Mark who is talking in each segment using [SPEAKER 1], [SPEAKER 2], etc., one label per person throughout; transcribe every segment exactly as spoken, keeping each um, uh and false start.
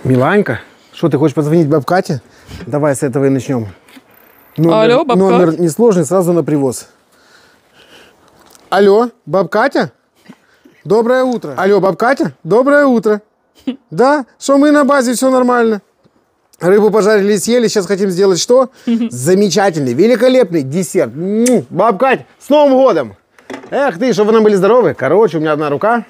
[SPEAKER 1] Миланька, что, ты хочешь позвонить баб Кате? Давай с этого и начнем. Номер,
[SPEAKER 2] Алло, баб
[SPEAKER 1] номер
[SPEAKER 2] Кать.
[SPEAKER 1] несложный, сразу на привоз. Алло, баб Катя? Доброе утро. Алло, баб Катя? Доброе утро. Да, что мы на базе, все нормально. Рыбу пожарили, съели, сейчас хотим сделать что? Замечательный, великолепный десерт. М-м, баб Кать, с Новым годом! Эх ты, чтобы вы нам были здоровы. Короче, у меня одна рука.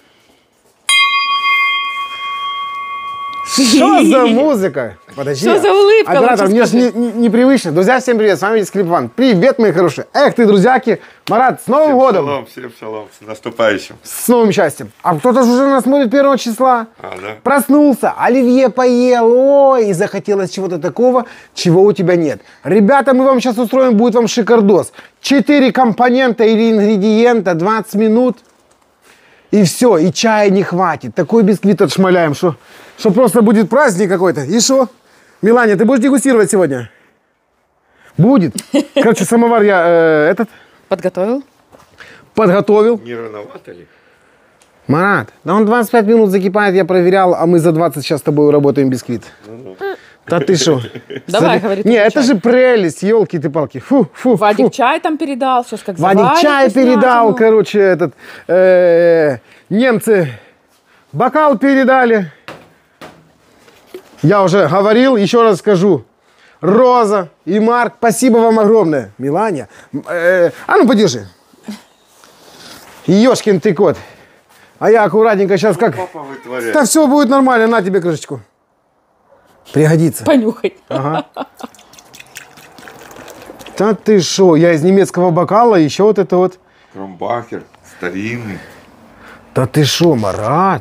[SPEAKER 1] Что за музыка? Подожди.
[SPEAKER 2] Что за улыбка?
[SPEAKER 1] Оператор, мне же не, не- непривычно. Друзья, всем привет, с вами Скрипван. Привет, мои хорошие. Эх ты, друзьяки. Марат, с Новым
[SPEAKER 3] Всем
[SPEAKER 1] годом.
[SPEAKER 3] шалом, всем шалом, с наступающим.
[SPEAKER 1] С новым счастьем. А кто-то же уже нас смотрит первого числа.
[SPEAKER 3] А, да?
[SPEAKER 1] Проснулся, оливье поел, ой, и захотелось чего-то такого, чего у тебя нет. Ребята, мы вам сейчас устроим, будет вам шикардос. Четыре компонента или ингредиента, двадцать минут. И все, и чая не хватит. Такой бисквит отшмаляем, что, что просто будет праздник какой-то. И что? Миланя, ты будешь дегустировать сегодня? Будет. Короче, самовар я э, этот
[SPEAKER 2] Подготовил?
[SPEAKER 1] подготовил.
[SPEAKER 3] Не рановато ли?
[SPEAKER 1] Марат, да он двадцать пять минут закипает, я проверял, а мы за двадцать сейчас с тобой работаем бисквит. Да ты что?
[SPEAKER 2] Давай, говори.
[SPEAKER 1] Не, это же прелесть, елки ты палки. Фу, фу,
[SPEAKER 2] Вадик
[SPEAKER 1] фу.
[SPEAKER 2] чай там передал, сейчас как
[SPEAKER 1] Вадик
[SPEAKER 2] заварит
[SPEAKER 1] чай
[SPEAKER 2] вкуснятину.
[SPEAKER 1] передал, короче, этот, э, немцы бокал передали. Я уже говорил, еще раз скажу. Роза и Марк, спасибо вам огромное. Миланя, э, а ну подержи. Ёшкин ты кот. А я аккуратненько сейчас как...
[SPEAKER 3] Папа вытворяет.
[SPEAKER 1] Да все будет нормально, на тебе крышечку. Пригодится.
[SPEAKER 2] Понюхай.
[SPEAKER 1] Ага. Да ты шо, я из немецкого бокала, еще вот это вот.
[SPEAKER 3] Кромбахер, старинный.
[SPEAKER 1] Да ты шо, Марат?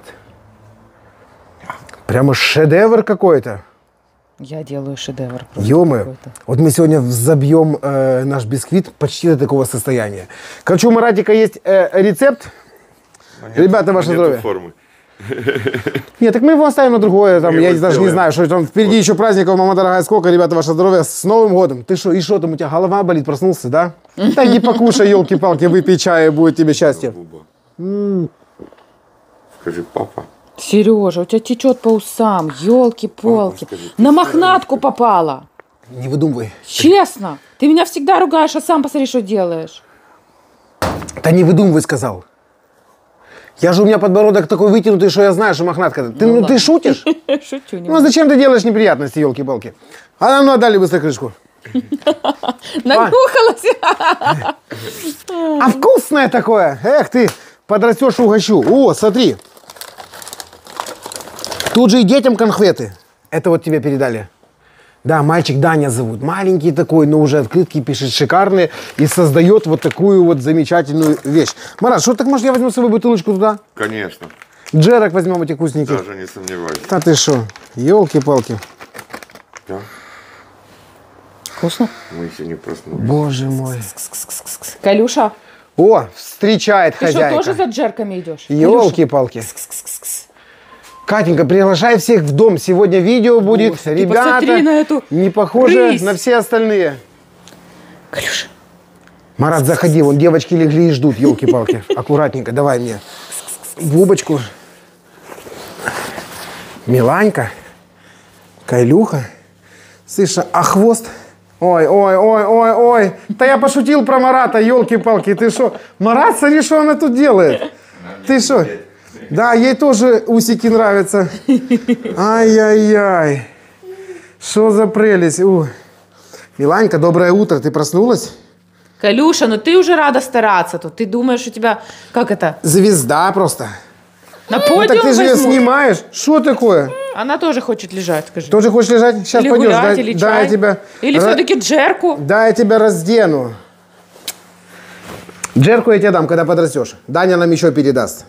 [SPEAKER 1] Прямо шедевр какой-то.
[SPEAKER 2] Я делаю шедевр. просто
[SPEAKER 1] Ё-моё.
[SPEAKER 2] какой-то.
[SPEAKER 1] Вот мы сегодня забьем э, наш бисквит почти до такого состояния. Короче, у Маратика есть э, рецепт.
[SPEAKER 3] А
[SPEAKER 1] Ребята, ваше
[SPEAKER 3] нету
[SPEAKER 1] здоровье.
[SPEAKER 3] формы.
[SPEAKER 1] Нет, так мы его оставим на другое. Там,
[SPEAKER 3] Мы
[SPEAKER 1] я
[SPEAKER 3] его
[SPEAKER 1] даже не
[SPEAKER 3] сделаем.
[SPEAKER 1] знаю, что там впереди еще праздников, мама дорогая, сколько. Ребята, ваше здоровье. С Новым годом. Ты что, и что там у тебя, голова болит, проснулся, да? Да иди покушай, елки-палки, выпей чая, будет тебе счастье.
[SPEAKER 3] Буба. Скажи, папа.
[SPEAKER 2] Сережа, у тебя течет по усам, елки-полки.
[SPEAKER 3] Папа, скажи, ты
[SPEAKER 2] На мохнатку попала.
[SPEAKER 1] Не выдумывай.
[SPEAKER 2] Честно. Ты меня всегда ругаешь, а сам посмотри, что делаешь.
[SPEAKER 1] Да не выдумывай, сказал. Я же у меня подбородок такой вытянутый, что я знаю, что мохнатка. Ты, ну, ты
[SPEAKER 2] ладно.
[SPEAKER 1] шутишь?
[SPEAKER 2] Шучу.
[SPEAKER 1] Ну а зачем ты делаешь неприятности, елки-палки? А нам ну, отдали быстро крышку.
[SPEAKER 2] Нанюхалась.
[SPEAKER 1] А вкусное такое. Эх ты, подрастешь, угощу. О, смотри. Тут же и детям конфеты. Это вот тебе передали. Да, мальчик Даня зовут. Маленький такой, но уже открытки пишет шикарные. И создает вот такую вот замечательную вещь. Марат, что так, может, я возьму с собой бутылочку туда?
[SPEAKER 3] Конечно,
[SPEAKER 1] Джерок возьмем эти вкусненькие.
[SPEAKER 3] даже не сомневаюсь.
[SPEAKER 1] Да ты что? Елки-палки.
[SPEAKER 3] Да?
[SPEAKER 2] Вкусно.
[SPEAKER 3] Мы еще не проснулись.
[SPEAKER 1] Боже мой.
[SPEAKER 2] Калюша,
[SPEAKER 1] О, встречает
[SPEAKER 2] ты что,
[SPEAKER 1] хозяйка.
[SPEAKER 2] тоже за джерками идешь?
[SPEAKER 1] Елки-палки. Катенька, приглашай всех в дом. Сегодня видео будет.
[SPEAKER 2] Боже, ты
[SPEAKER 1] Ребята,
[SPEAKER 2] посмотри на эту
[SPEAKER 1] не похожи
[SPEAKER 2] рысь.
[SPEAKER 1] на все остальные.
[SPEAKER 2] Калюша.
[SPEAKER 1] Марат, заходи, вон девочки легли и ждут, елки-палки. Аккуратненько, давай мне губочку. Миланька, Кайлюха. Слышь, а хвост? Ой, ой, ой, ой, ой. Да я пошутил про Марата, елки-палки. Ты что? Марат, смотри, что она тут делает. Ты что? Да, ей тоже усики нравятся. Ай-яй-яй. Что за прелесть. У. Миланька, доброе утро. Ты проснулась?
[SPEAKER 2] Калюша, ну ты уже рада стараться тут. Ты думаешь, у тебя, как это,
[SPEAKER 1] Звезда просто.
[SPEAKER 2] на
[SPEAKER 1] Ну,
[SPEAKER 2] подиум
[SPEAKER 1] так ты же ее
[SPEAKER 2] возьмут?
[SPEAKER 1] снимаешь. Что такое?
[SPEAKER 2] Она тоже хочет лежать, скажи.
[SPEAKER 1] Тоже хочешь лежать? Сейчас
[SPEAKER 2] Или
[SPEAKER 1] пойдешь.
[SPEAKER 2] гулять,
[SPEAKER 1] Да,
[SPEAKER 2] или
[SPEAKER 1] да,
[SPEAKER 2] чай.
[SPEAKER 1] я тебя...
[SPEAKER 2] Или
[SPEAKER 1] ра-
[SPEAKER 2] все-таки джерку.
[SPEAKER 1] Да, я тебя раздену. Джерку я тебе дам, когда подрастешь. Даня нам еще передаст.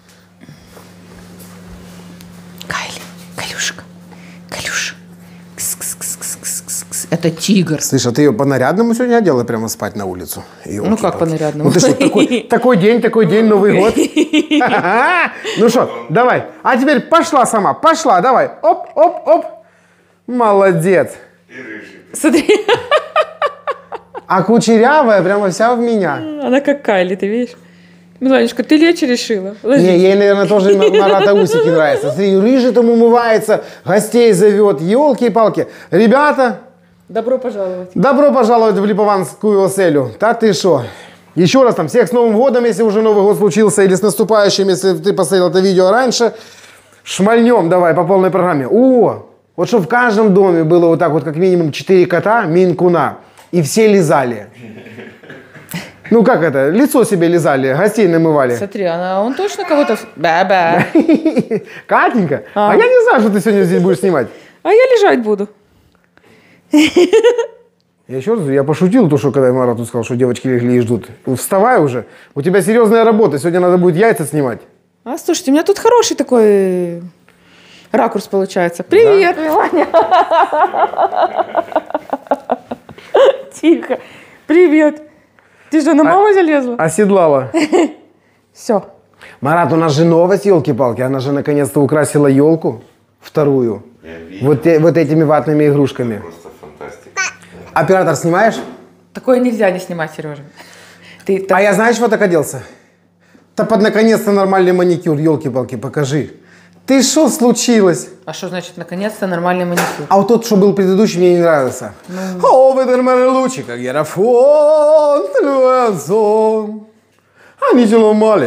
[SPEAKER 2] Кайли, Калюшка, Калюша. Кс-кс-кс-кс-кс-кс. Это тигр.
[SPEAKER 1] Слышь, а ты ее по-нарядному сегодня одела прямо спать на улицу?
[SPEAKER 2] Ну как по-нарядному?
[SPEAKER 1] Ну ты что, такой, такой день, такой день, Новый год. Ну что, давай. А теперь пошла сама, пошла, давай. Оп, оп, оп. Молодец.
[SPEAKER 2] Смотри,
[SPEAKER 1] А кучерявая прямо вся в меня.
[SPEAKER 2] она как Кайли, ты видишь? Миланечка, ты лечь решила? Ложись.
[SPEAKER 1] Не, ей, наверное, тоже Марата усики нравятся. Смотри, рыжий там умывается, гостей зовет. Елки-палки. Ребята,
[SPEAKER 2] Добро пожаловать.
[SPEAKER 1] добро пожаловать в Липованскую оселю. Да ты шо? Еще раз там, всех с Новым годом, если уже Новый год случился, или с наступающим, если ты посмотрел это видео раньше. Шмальнем давай по полной программе. О, вот чтобы в каждом доме было вот так вот как минимум четыре кота, мейн-куна, и все лизали. Ну как это, лицо себе лизали, гостей намывали.
[SPEAKER 2] Смотри, она, он точно кого-то... Ба-ба.
[SPEAKER 1] Катенька,
[SPEAKER 2] А.
[SPEAKER 1] а я не знаю, что ты сегодня здесь будешь снимать.
[SPEAKER 2] А я лежать буду.
[SPEAKER 1] Я еще раз, говорю, я пошутил, то, что когда Марату сказал, что девочки легли и ждут. Вставай уже, у тебя серьезная работа, сегодня надо будет яйца снимать.
[SPEAKER 2] А, слушайте, у меня тут хороший такой ракурс получается. Привет, Миланя. Тихо. Привет. Ты же на маму залезла?
[SPEAKER 1] Оседлала.
[SPEAKER 2] Все.
[SPEAKER 1] Марат, у нас же новость, елки-палки, она же наконец-то украсила елку, вторую, вот, те- вот этими ватными игрушками.
[SPEAKER 3] Просто фантастика.
[SPEAKER 1] Оператор, снимаешь?
[SPEAKER 2] Такое нельзя не снимать, Сережа. Ты так-
[SPEAKER 1] А я знаешь, вот так оделся? Да под наконец-то нормальный маникюр, елки-палки, покажи. Ты что случилось?
[SPEAKER 2] А что значит наконец-то нормальный маникюр?
[SPEAKER 1] А вот тот, что был предыдущий, мне не нравился. О, ветерманы лучи, как герафон, телевизор. Они же ломали.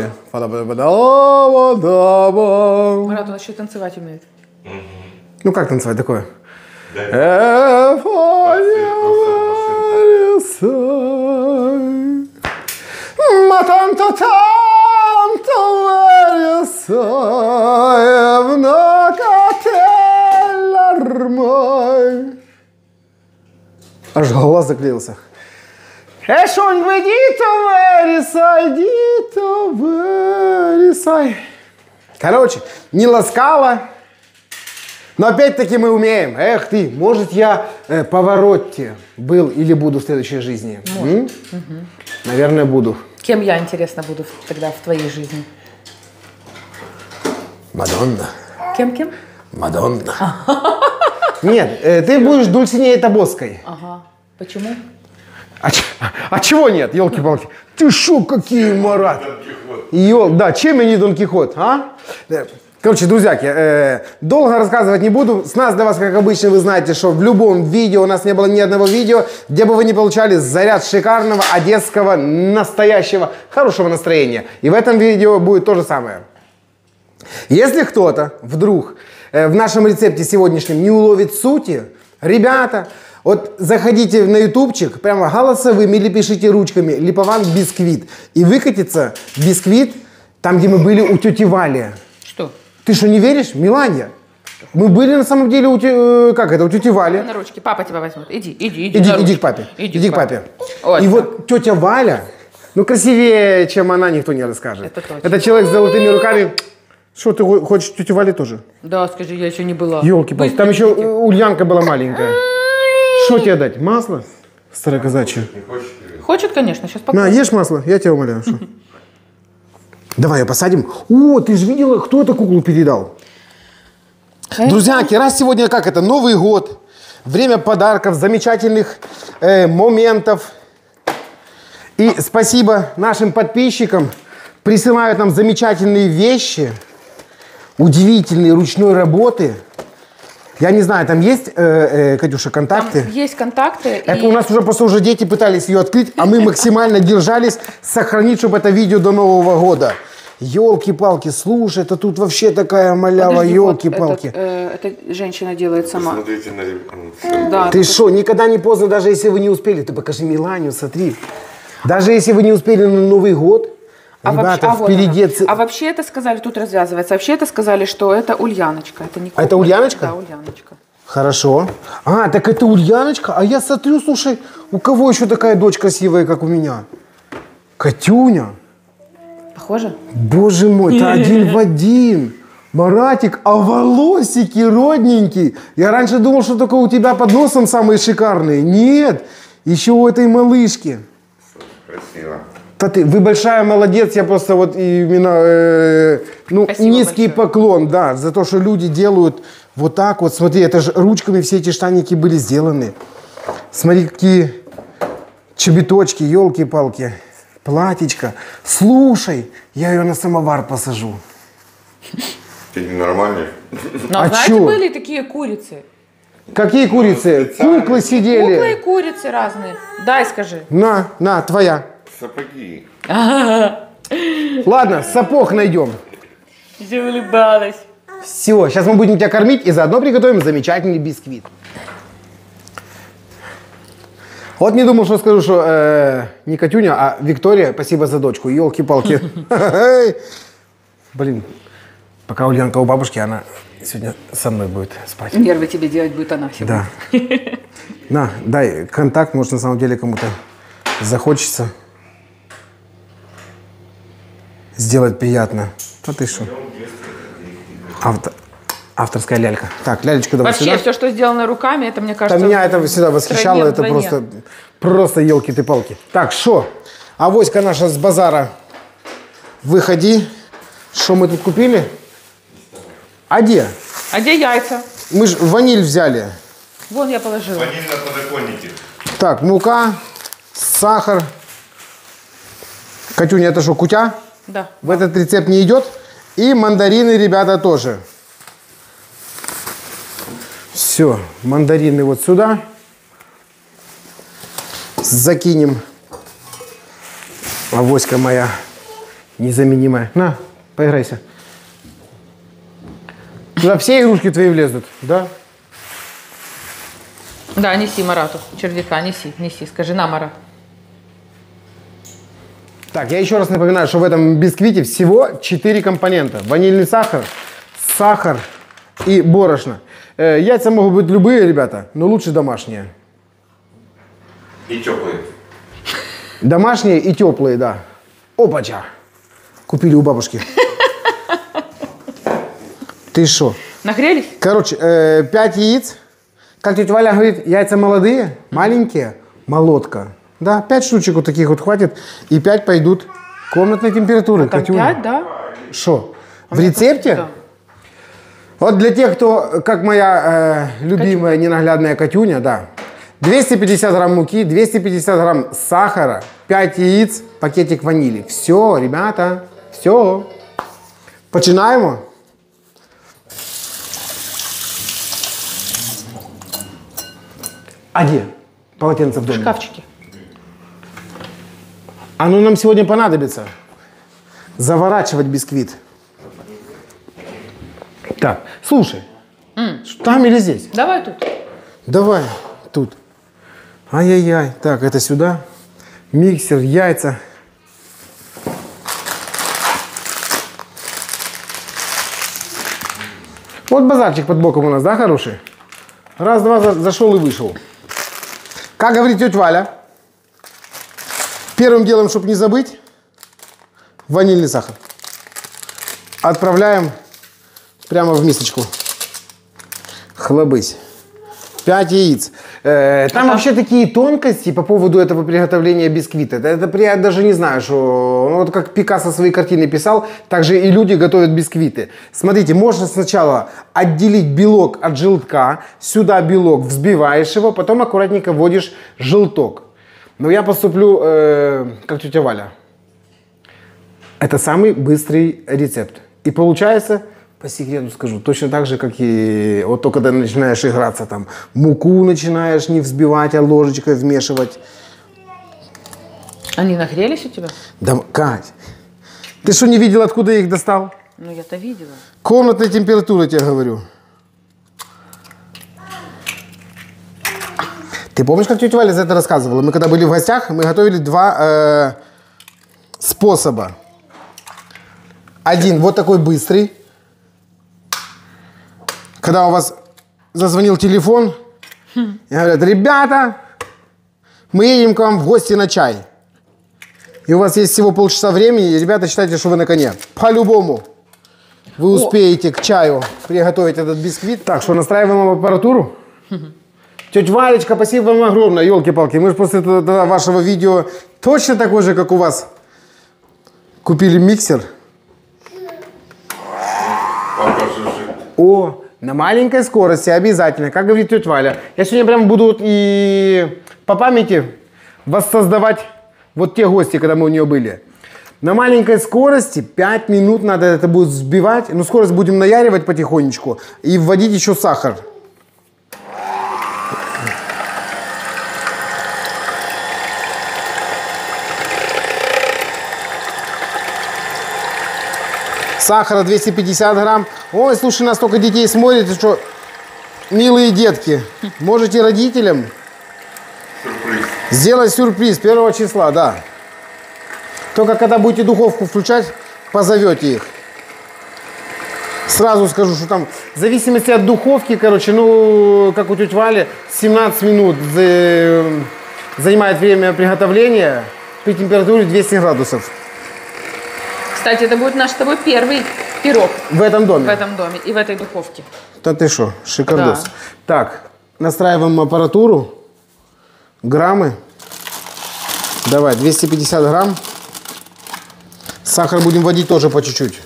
[SPEAKER 1] Фа-да-ба-да-ба-да-ба.
[SPEAKER 2] Марат, он еще и танцевать умеет.
[SPEAKER 1] Ну как танцевать такое? Матанто танто вересаевна кателлармай. Аж голос заклеился. Эшон дито вересай, дито вересай. Короче, не ласкала. Но опять-таки мы умеем. Эх ты, может я э, Паваротти был или буду в следующей жизни? М?
[SPEAKER 2] Угу.
[SPEAKER 1] Наверное, буду.
[SPEAKER 2] Кем я, интересно, буду в- тогда в твоей жизни?
[SPEAKER 1] Мадонна.
[SPEAKER 2] Кем-кем?
[SPEAKER 1] Мадонна. Нет, э, ты будешь Дульсинеей Тобоской.
[SPEAKER 2] Ага. Почему?
[SPEAKER 1] А, ч- а чего нет, елки-палки? Ты шо, какие, Марат? Ел, да, чем я не Дон Кихот, а? Э, Короче, друзьяки, э, долго рассказывать не буду. С нас для вас, как обычно, вы знаете, что в любом видео, у нас не было ни одного видео, где бы вы не получали заряд шикарного, одесского, настоящего, хорошего настроения. И в этом видео будет то же самое. Если кто-то вдруг э, в нашем рецепте сегодняшнем не уловит сути, ребята, вот заходите на ютубчик, прямо голосовым или пишите ручками «Липован бисквит» и выкатится бисквит там, где мы были у тети Вали.
[SPEAKER 2] Что?
[SPEAKER 1] Ты что, не веришь, Миланья? Мы были на самом деле у, те- э, как это, у тети Вали.
[SPEAKER 2] На ручки. Папа тебя возьмет. Иди, иди, иди.
[SPEAKER 1] Иди,
[SPEAKER 2] на
[SPEAKER 1] иди
[SPEAKER 2] ручки.
[SPEAKER 1] к папе.
[SPEAKER 2] Иди,
[SPEAKER 1] Иди к папе.
[SPEAKER 2] Вот
[SPEAKER 1] И
[SPEAKER 2] так.
[SPEAKER 1] вот тетя Валя, ну красивее, чем она, никто не расскажет.
[SPEAKER 2] Это точно.
[SPEAKER 1] Это человек с золотыми руками. Что, ты хо- хочешь тетю Вали тоже?
[SPEAKER 2] Да, скажи, я еще не была.
[SPEAKER 1] Елки-палки,
[SPEAKER 2] Быстро
[SPEAKER 1] там еще
[SPEAKER 2] идите.
[SPEAKER 1] Ульянка была маленькая. Что тебе дать? Масло? Староказачье.
[SPEAKER 3] Не хочешь? Или?
[SPEAKER 2] Хочет, конечно, сейчас
[SPEAKER 1] На,
[SPEAKER 2] покажу.
[SPEAKER 1] ешь масло, я тебя умоляю. Что? Давай ее посадим. О, ты же видела, кто эту куклу передал? Друзьяки, раз сегодня как это, Новый год, время подарков, замечательных э, моментов. И спасибо нашим подписчикам, присылают нам замечательные вещи, удивительные ручной работы. Я не знаю, там есть, э, э, Катюша,
[SPEAKER 2] Там
[SPEAKER 1] контакты?
[SPEAKER 2] есть контакты.
[SPEAKER 1] Это
[SPEAKER 2] и-
[SPEAKER 1] у нас уже просто уже дети пытались ее открыть, а мы максимально держались сохранить, чтобы это видео до Нового года. Елки-палки, слушай, это тут вообще такая малява,
[SPEAKER 2] Подожди, вот
[SPEAKER 1] елки-палки.
[SPEAKER 2] этот, э, эта женщина делает сама.
[SPEAKER 3] Смотрите на реб- ну, всё.
[SPEAKER 2] Да,
[SPEAKER 1] Ты что, никогда не поздно, даже если вы не успели. Ты покажи Миланию, смотри. Даже если вы не успели на Новый год,
[SPEAKER 2] А
[SPEAKER 1] ребята,
[SPEAKER 2] вообще, а вот
[SPEAKER 1] впереди...
[SPEAKER 2] она.
[SPEAKER 1] ц-
[SPEAKER 2] А вообще это сказали, тут развязывается. Вообще это сказали, что это Ульяночка. Это не
[SPEAKER 1] А это
[SPEAKER 2] кукла.
[SPEAKER 1] Ульяночка?
[SPEAKER 2] Да, Ульяночка.
[SPEAKER 1] Хорошо. А, так это Ульяночка? А я смотрю, слушай, у кого еще такая дочь красивая, как у меня? Катюня.
[SPEAKER 2] Похоже?
[SPEAKER 1] Боже мой, это один в один. Маратик, а волосики родненькие. Я раньше думал, что только у тебя под носом самые шикарные. Нет, еще у этой малышки.
[SPEAKER 3] Красиво.
[SPEAKER 1] Да ты, вы большая молодец, я просто вот именно, э, ну,
[SPEAKER 2] Спасибо
[SPEAKER 1] низкий
[SPEAKER 2] большое.
[SPEAKER 1] поклон, да, за то, что люди делают вот так вот. Смотри, это же ручками все эти штаники были сделаны. Смотри, какие чебиточки, елки-палки. платьечко. Слушай, я ее на самовар посажу.
[SPEAKER 3] Ты ненормальный?
[SPEAKER 2] Но
[SPEAKER 1] А
[SPEAKER 2] знаете,
[SPEAKER 1] чё?
[SPEAKER 2] были такие курицы.
[SPEAKER 1] Какие курицы? Куклы сидели.
[SPEAKER 2] Куклы и курицы разные. Дай, скажи.
[SPEAKER 1] На, на, твоя.
[SPEAKER 3] Сапоги.
[SPEAKER 1] Ладно, сапог найдем.
[SPEAKER 2] Все улыбалась.
[SPEAKER 1] Все, сейчас мы будем тебя кормить и заодно приготовим замечательный бисквит. Вот не думал, что скажу, что э, не Катюня, а Виктория, спасибо за дочку. Елки-палки. Блин, пока Ульянка у бабушки, она сегодня со мной будет спать.
[SPEAKER 2] Нервы тебе делать будет она сегодня.
[SPEAKER 1] Да. На, дай контакт, может на самом деле кому-то захочется сделать приятно. Да ты что? Авто, авторская лялька. Так, лялечка, давай
[SPEAKER 2] Вообще,
[SPEAKER 1] сюда.
[SPEAKER 2] все, что сделано руками, это, мне
[SPEAKER 1] Да
[SPEAKER 2] кажется...
[SPEAKER 1] меня это всегда восхищало,
[SPEAKER 2] втройне,
[SPEAKER 1] это
[SPEAKER 2] вдвойне.
[SPEAKER 1] просто, просто елки-ты-палки. Так, что? Авоська наша с базара. Выходи. Что мы тут купили? А где?
[SPEAKER 2] А где яйца?
[SPEAKER 1] Мы же ваниль взяли.
[SPEAKER 2] Вон я положила.
[SPEAKER 3] Ваниль на подоконнике.
[SPEAKER 1] Так, мука, сахар. Катюня, это что, кутя?
[SPEAKER 2] Да.
[SPEAKER 1] В этот рецепт не идет. И мандарины, ребята, тоже. Все, мандарины вот сюда. Закинем. Авоська моя незаменимая. На, поиграйся. Туда все игрушки твои влезут, да?
[SPEAKER 2] Да, неси Марату, червяка, неси, неси. Скажи, на, Марат.
[SPEAKER 1] Так, я еще раз напоминаю, что в этом бисквите всего четыре компонента. Ванильный сахар, сахар и борошно. Э, яйца могут быть любые, ребята, но лучше домашние.
[SPEAKER 3] И теплые.
[SPEAKER 1] Домашние и теплые, да. Опача. Купили у бабушки. Ты что?
[SPEAKER 2] Нагрелись?
[SPEAKER 1] Короче, э, пять яиц. Как тетя Валя говорит, яйца молодые, маленькие, молотка. Да, пять штучек вот таких вот хватит. И пять пойдут комнатной температуры.
[SPEAKER 2] Там
[SPEAKER 1] Катюня.
[SPEAKER 2] пять, да?
[SPEAKER 1] Что?
[SPEAKER 2] А
[SPEAKER 1] В
[SPEAKER 2] мне
[SPEAKER 1] рецепте?
[SPEAKER 2] кажется,
[SPEAKER 1] Вот для тех, кто, как моя э, любимая ненаглядная Катюня, да. двести пятьдесят грамм муки, двести пятьдесят грамм сахара, пять яиц, пакетик ванили. Все, ребята, все. Починаем. А где полотенце в
[SPEAKER 2] В
[SPEAKER 1] доме?
[SPEAKER 2] шкафчике.
[SPEAKER 1] Оно нам сегодня понадобится. Заворачивать бисквит. Так, слушай. Там или здесь?
[SPEAKER 2] Давай тут.
[SPEAKER 1] Давай, тут. Ай-яй-яй. Так, это сюда. Миксер, яйца. Вот базарчик под боком у нас, да, хороший? Раз-два за- зашел и вышел. Как говорит тетя Валя, первым делом, чтобы не забыть, ванильный сахар. Отправляем прямо в мисочку. Хлобысь. Пять яиц. Э, там
[SPEAKER 2] Ага.
[SPEAKER 1] вообще такие тонкости по поводу этого приготовления бисквита. Это, это я даже не знаю, что... Ну, вот как Пикассо свои картины писал, так же и люди готовят бисквиты. Смотрите, можно сначала отделить белок от желтка, сюда белок, взбиваешь его, потом аккуратненько вводишь желток. Но я поступлю, э, как тетя Валя. Это самый быстрый рецепт. И получается... По секрету скажу, точно так же, как и вот только когда начинаешь играться, там, муку начинаешь не взбивать, а ложечкой вмешивать.
[SPEAKER 2] Они нагрелись у тебя?
[SPEAKER 1] Да, Кать, ты что, не видел, откуда я их достал?
[SPEAKER 2] Ну, я-то видела.
[SPEAKER 1] Комнатная температура, я тебе говорю. Ты помнишь, как тетя Валя за это рассказывала? Мы когда были в гостях, мы готовили два э, способа. Один вот такой быстрый. Когда у вас зазвонил телефон, и говорят, ребята, мы едем к вам в гости на чай. И у вас есть всего полчаса времени, и ребята, считайте, что вы на коне. По-любому вы успеете к чаю приготовить этот бисквит. Так, что настраиваем аппаратуру. Тетя Валечка, спасибо вам огромное, елки-палки. Мы же после этого вашего видео точно такой же, как у вас, купили миксер.
[SPEAKER 3] Папа жужжит.
[SPEAKER 1] О, на маленькой скорости обязательно, как говорит тетя Валя. Я сегодня прям буду вот и по памяти воссоздавать Вот те гости, когда мы у нее были. На маленькой скорости пять минут надо это будет взбивать. Ну, скорость будем наяривать потихонечку. И вводить еще сахар. Сахара двести пятьдесят грамм. Ой, слушай, нас столько детей смотрит, что... Милые детки, можете родителям
[SPEAKER 3] Сюрприз.
[SPEAKER 1] сделать сюрприз первого числа, да. Только когда будете духовку включать, позовете их. Сразу скажу, что там в зависимости от духовки, короче, ну, как у тети Вали, семнадцать минут за- занимает время приготовления при температуре двести градусов.
[SPEAKER 2] Кстати, это будет наш с тобой первый пирог
[SPEAKER 1] В этом доме.
[SPEAKER 2] в этом доме и в этой духовке.
[SPEAKER 1] Да ты что, шикардос.
[SPEAKER 2] Да.
[SPEAKER 1] Так, настраиваем аппаратуру. Граммы. Давай, двести пятьдесят грамм. Сахар будем вводить тоже по чуть-чуть.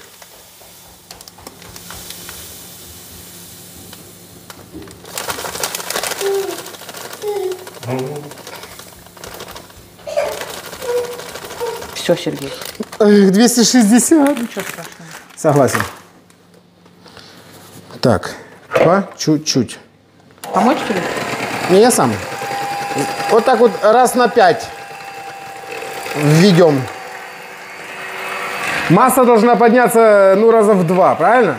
[SPEAKER 2] Все, Сергей.
[SPEAKER 1] Эх, двести шестьдесят.
[SPEAKER 2] Ничего страшного.
[SPEAKER 1] Согласен. Так, по чуть-чуть.
[SPEAKER 2] Помочь тебе?
[SPEAKER 1] Не, я сам. Вот так вот раз на пять введем. Масса должна подняться, ну, раза в два, правильно?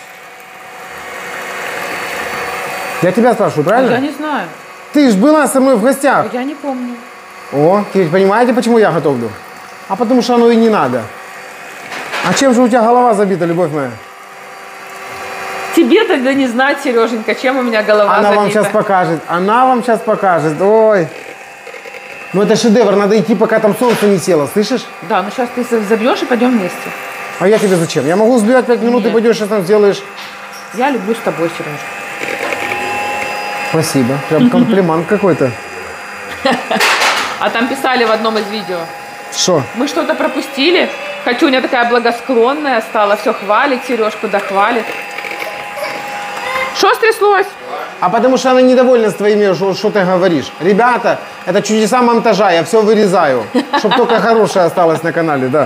[SPEAKER 1] Я тебя спрашиваю, правильно?
[SPEAKER 2] Я не знаю.
[SPEAKER 1] Ты ж была со мной в гостях.
[SPEAKER 2] Я не помню.
[SPEAKER 1] О, теперь понимаете, почему я готовлю? А потому что оно и не надо. А чем же у тебя голова забита, любовь моя?
[SPEAKER 2] Тебе тогда не знать, Сереженька, чем у меня голова
[SPEAKER 1] Она
[SPEAKER 2] забита.
[SPEAKER 1] вам сейчас покажет. Она вам сейчас покажет. Ой. Ну это шедевр. Надо идти, пока там солнце не село. Слышишь?
[SPEAKER 2] Да, ну сейчас ты забьешь и пойдем вместе.
[SPEAKER 1] А я тебе зачем? Я могу сбивать пять минут,
[SPEAKER 2] Нет.
[SPEAKER 1] и пойдешь, сейчас там сделаешь.
[SPEAKER 2] Я люблю с тобой, Сережа.
[SPEAKER 1] Спасибо. Прям комплимент какой-то.
[SPEAKER 2] А там писали в одном из видео.
[SPEAKER 1] Что?
[SPEAKER 2] Мы что-то пропустили. Катюня такая благосклонная стала, все хвалит, Сережку дохвалит. Что стряслось?
[SPEAKER 1] А потому что она недовольна с твоими, что, что ты говоришь. Ребята, это чудеса монтажа, я все вырезаю. Чтобы только хорошее осталось на канале, да.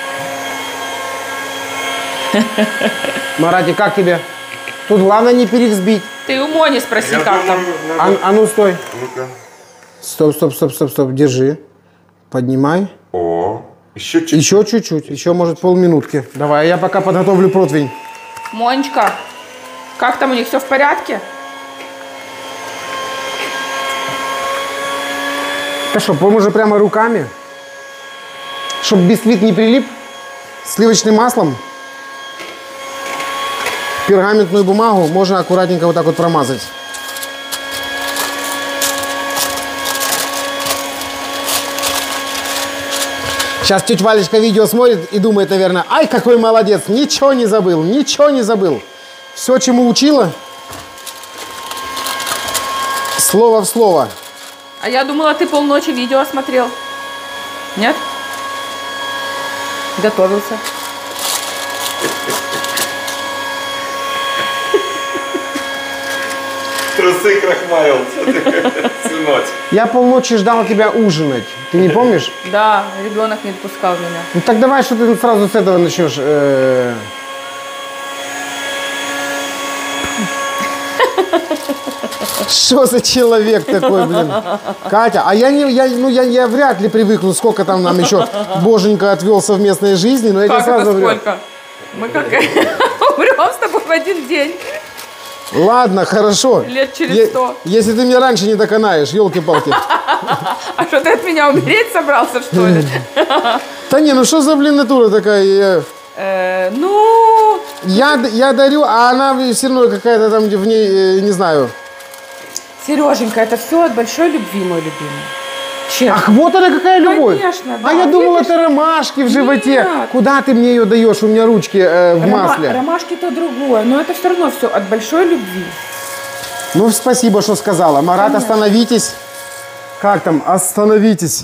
[SPEAKER 1] Маратик, как тебе? Тут главное не перевзбить.
[SPEAKER 2] Ты у Мони спроси,
[SPEAKER 3] Я
[SPEAKER 2] как там.
[SPEAKER 3] думаю, надо-
[SPEAKER 1] А, а ну стой.
[SPEAKER 3] Ну-ка.
[SPEAKER 1] Стоп, стоп, стоп, стоп, стоп. Держи. Поднимай.
[SPEAKER 3] О, еще чуть-чуть.
[SPEAKER 1] Еще чуть-чуть. Еще, может, полминутки. Давай, я пока подготовлю противень.
[SPEAKER 2] Монечка, как там у них, все в порядке?
[SPEAKER 1] Да что, поможем прямо руками? Чтобы бисквит не прилип. Сливочным маслом. Пергаментную бумагу можно аккуратненько вот так вот промазать. Сейчас тетя Валечка видео смотрит и думает, наверное, ай, какой молодец, ничего не забыл, ничего не забыл. Все, чему учила, слово в слово.
[SPEAKER 2] А я думала, ты полночи видео смотрел. Нет? Готовился.
[SPEAKER 3] Трусы крахмалил. Сыночек.
[SPEAKER 1] Я полночи ждал тебя ужинать. Ты не помнишь?
[SPEAKER 2] Да, ребенок не отпускал меня.
[SPEAKER 1] Ну так давай, что ты сразу с этого начнешь. э. Что за человек такой, блин? Катя, а я не, я, ну я, я вряд ли привыкну, сколько там нам еще Боженька отвел совместной жизни, но я тебе
[SPEAKER 2] Как это
[SPEAKER 1] сразу говорю.
[SPEAKER 2] сколько? Мы как умрем с тобой в один день.
[SPEAKER 1] Ладно, хорошо.
[SPEAKER 2] Лет через
[SPEAKER 1] Е-
[SPEAKER 2] сто.
[SPEAKER 1] Если ты меня раньше не доконаешь, елки-палки.
[SPEAKER 2] А что, ты от меня умереть собрался, что ли?
[SPEAKER 1] Да не, ну что за, блин, натура такая? Я,
[SPEAKER 2] Э, Ну,
[SPEAKER 1] я, д- я дарю, а она все равно какая-то там в ней, э, не знаю.
[SPEAKER 2] Сереженька, это все от большой любви, мой любимый. Честно.
[SPEAKER 1] Ах, вот она какая любовь.
[SPEAKER 2] Конечно,
[SPEAKER 1] А
[SPEAKER 2] да,
[SPEAKER 1] я думал,
[SPEAKER 2] видишь?
[SPEAKER 1] это ромашки в животе.
[SPEAKER 2] Нет.
[SPEAKER 1] Куда ты мне ее даешь? У меня ручки э, в
[SPEAKER 2] Рома-
[SPEAKER 1] масле.
[SPEAKER 2] Ромашки-то другое, но это все равно все от большой любви.
[SPEAKER 1] Ну, спасибо, что сказала. Марат,
[SPEAKER 2] Конечно.
[SPEAKER 1] остановитесь. Как там? Остановитесь.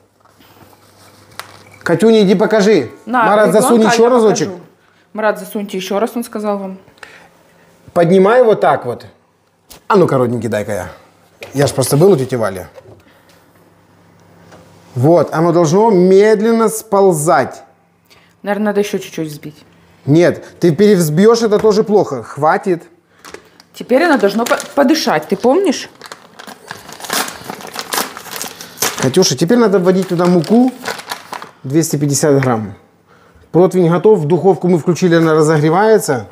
[SPEAKER 1] Катюня, иди покажи.
[SPEAKER 2] На,
[SPEAKER 1] Марат,
[SPEAKER 2] ребенка
[SPEAKER 1] засунь
[SPEAKER 2] я
[SPEAKER 1] еще разочек.
[SPEAKER 2] покажу. Марат, засуньте еще раз, он сказал вам.
[SPEAKER 1] Поднимай вот так вот. А ну-ка, родненький, дай-ка я. Я ж просто был у тети Вали. Вот, оно должно медленно сползать.
[SPEAKER 2] Наверное, надо еще чуть-чуть взбить.
[SPEAKER 1] Нет, ты перевзбьешь, это тоже плохо. Хватит.
[SPEAKER 2] Теперь оно должно по- подышать, ты помнишь?
[SPEAKER 1] Катюша, теперь надо вводить туда муку двести пятьдесят грамм. Противень готов, в духовку мы включили, она разогревается.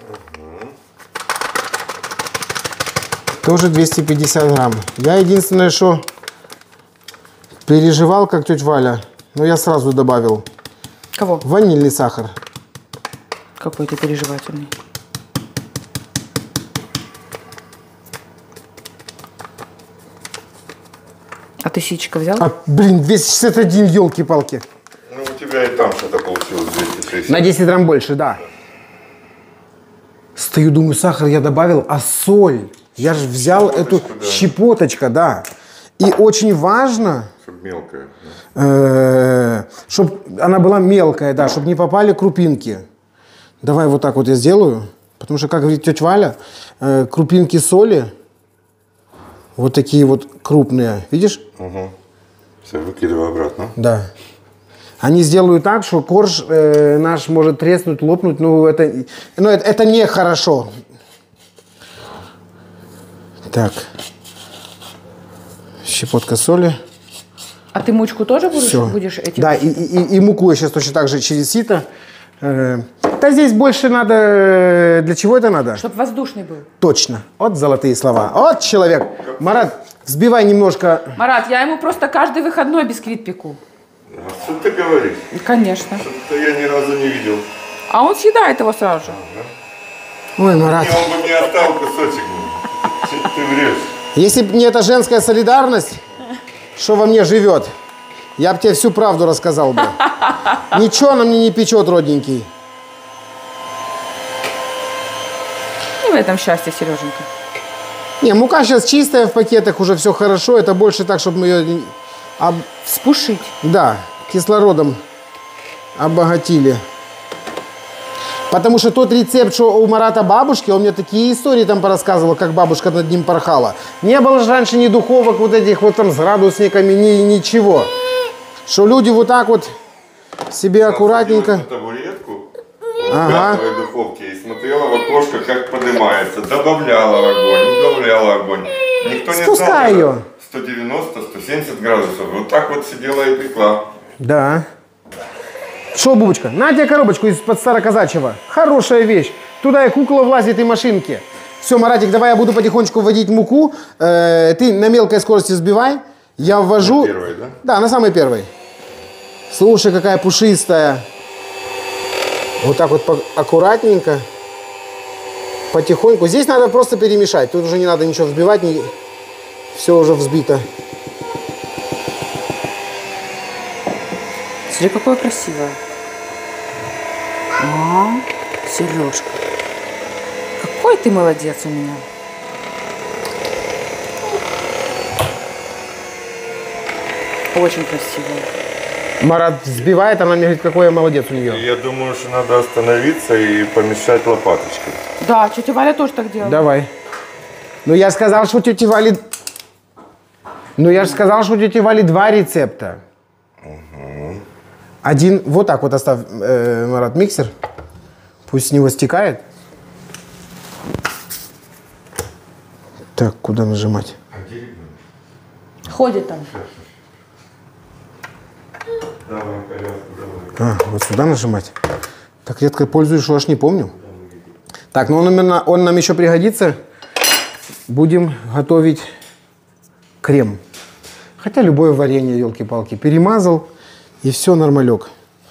[SPEAKER 1] Тоже двести пятьдесят грамм. Я единственное, что переживал, как тетя Валя, но я сразу добавил
[SPEAKER 2] Кого?
[SPEAKER 1] ванильный сахар.
[SPEAKER 2] Какой ты переживательный. А ты сичка взял?
[SPEAKER 1] А, блин, двести шестьдесят один, елки-палки.
[SPEAKER 3] Ну, у тебя и там что-то получилось двести тридцать.
[SPEAKER 1] На десять грамм больше, да. Стою, думаю, сахар я добавил, а соль? Я же взял
[SPEAKER 3] Щепоточку,
[SPEAKER 1] эту
[SPEAKER 3] да.
[SPEAKER 1] щепоточка, да. И очень важно,
[SPEAKER 3] Чтоб мелкая.
[SPEAKER 1] чтобы она была мелкая, да, чтобы не попали крупинки. Давай вот так вот я сделаю. Потому что, как говорит тетя Валя, э, крупинки соли, вот такие вот крупные, видишь?
[SPEAKER 3] Угу. Все, выкидывай обратно.
[SPEAKER 1] Да. Они сделают так, что корж э, наш может треснуть, лопнуть, но это, но это, это нехорошо. Так. Щепотка соли.
[SPEAKER 2] А ты мучку тоже будешь,
[SPEAKER 1] Все.
[SPEAKER 2] будешь этим?
[SPEAKER 1] Да, и, и, и муку я сейчас точно так же через сито. Э, да здесь больше надо... Для чего это надо?
[SPEAKER 2] Чтоб воздушный был.
[SPEAKER 1] Точно. Вот золотые слова. Вот человек. Марат, взбивай немножко.
[SPEAKER 2] Марат, я ему просто каждый выходной бисквит пеку.
[SPEAKER 3] А что ты говоришь?
[SPEAKER 2] Конечно.
[SPEAKER 3] Что-то я ни разу не видел.
[SPEAKER 2] А он съедает его сразу же.
[SPEAKER 1] Ой, Марат.
[SPEAKER 3] И он бы не оставил кусочек. Чё ты врешь?
[SPEAKER 1] Если бы не эта женская солидарность, что во мне живет, я бы тебе всю правду рассказал бы. Ничего она мне не печет, родненький.
[SPEAKER 2] Не в этом счастье, Сереженька.
[SPEAKER 1] Не, мука сейчас чистая в пакетах, уже все хорошо. Это больше так, чтобы мы ее... об-
[SPEAKER 2] Спушить.
[SPEAKER 1] Да, кислородом обогатили. Потому что тот рецепт, что у Марата бабушки, он мне такие истории там порассказывал, как бабушка над ним порхала. Не было же раньше ни духовок вот этих вот там с градусниками, ни ничего. Что люди вот так вот себе аккуратненько...
[SPEAKER 3] На табуретку
[SPEAKER 1] Ага.
[SPEAKER 3] в газовой духовке и смотрела в окошко, как поднимается. Добавляла в огонь, убавляла огонь. Никто не
[SPEAKER 1] Спускай
[SPEAKER 3] знал,
[SPEAKER 1] ее.
[SPEAKER 3] сто девяносто — сто семьдесят градусов. Вот так вот сидела и пекла.
[SPEAKER 1] Да. Что, Бубочка, на тебе коробочку из-под староказачьего. Хорошая вещь. Туда и кукла влазит, и машинки. Все, Маратик, давай я буду потихонечку вводить муку. Э, ты на мелкой скорости взбивай. Я ввожу...
[SPEAKER 3] На первой, да?
[SPEAKER 1] Да, на самой первой. Слушай, какая пушистая. Вот так вот по- аккуратненько. Потихоньку. Здесь надо просто перемешать. Тут уже не надо ничего взбивать. Не... Все уже взбито.
[SPEAKER 2] Смотри, какое красивое. А, Сережка. Какой ты молодец у меня. Очень красивое.
[SPEAKER 1] Марат взбивает, она мне говорит, какой я молодец у нее.
[SPEAKER 3] Я думаю, что надо остановиться и помешать лопаточкой.
[SPEAKER 2] Да, тетя Валя тоже так делала.
[SPEAKER 1] Давай. Ну я сказал, что у тети Вали... Ну я же сказал, что у тети Вали два рецепта. Один, вот так вот оставь, э, Марат, миксер. Пусть с него стекает. Так, куда нажимать?
[SPEAKER 2] Ходит там.
[SPEAKER 3] Давай, коляску, давай.
[SPEAKER 1] А, вот сюда нажимать. Так редко пользуюсь, что аж не помню. Так, ну он, именно, он нам еще пригодится. Будем готовить крем. Хотя любое варенье, елки-палки, перемазал, и все нормалек.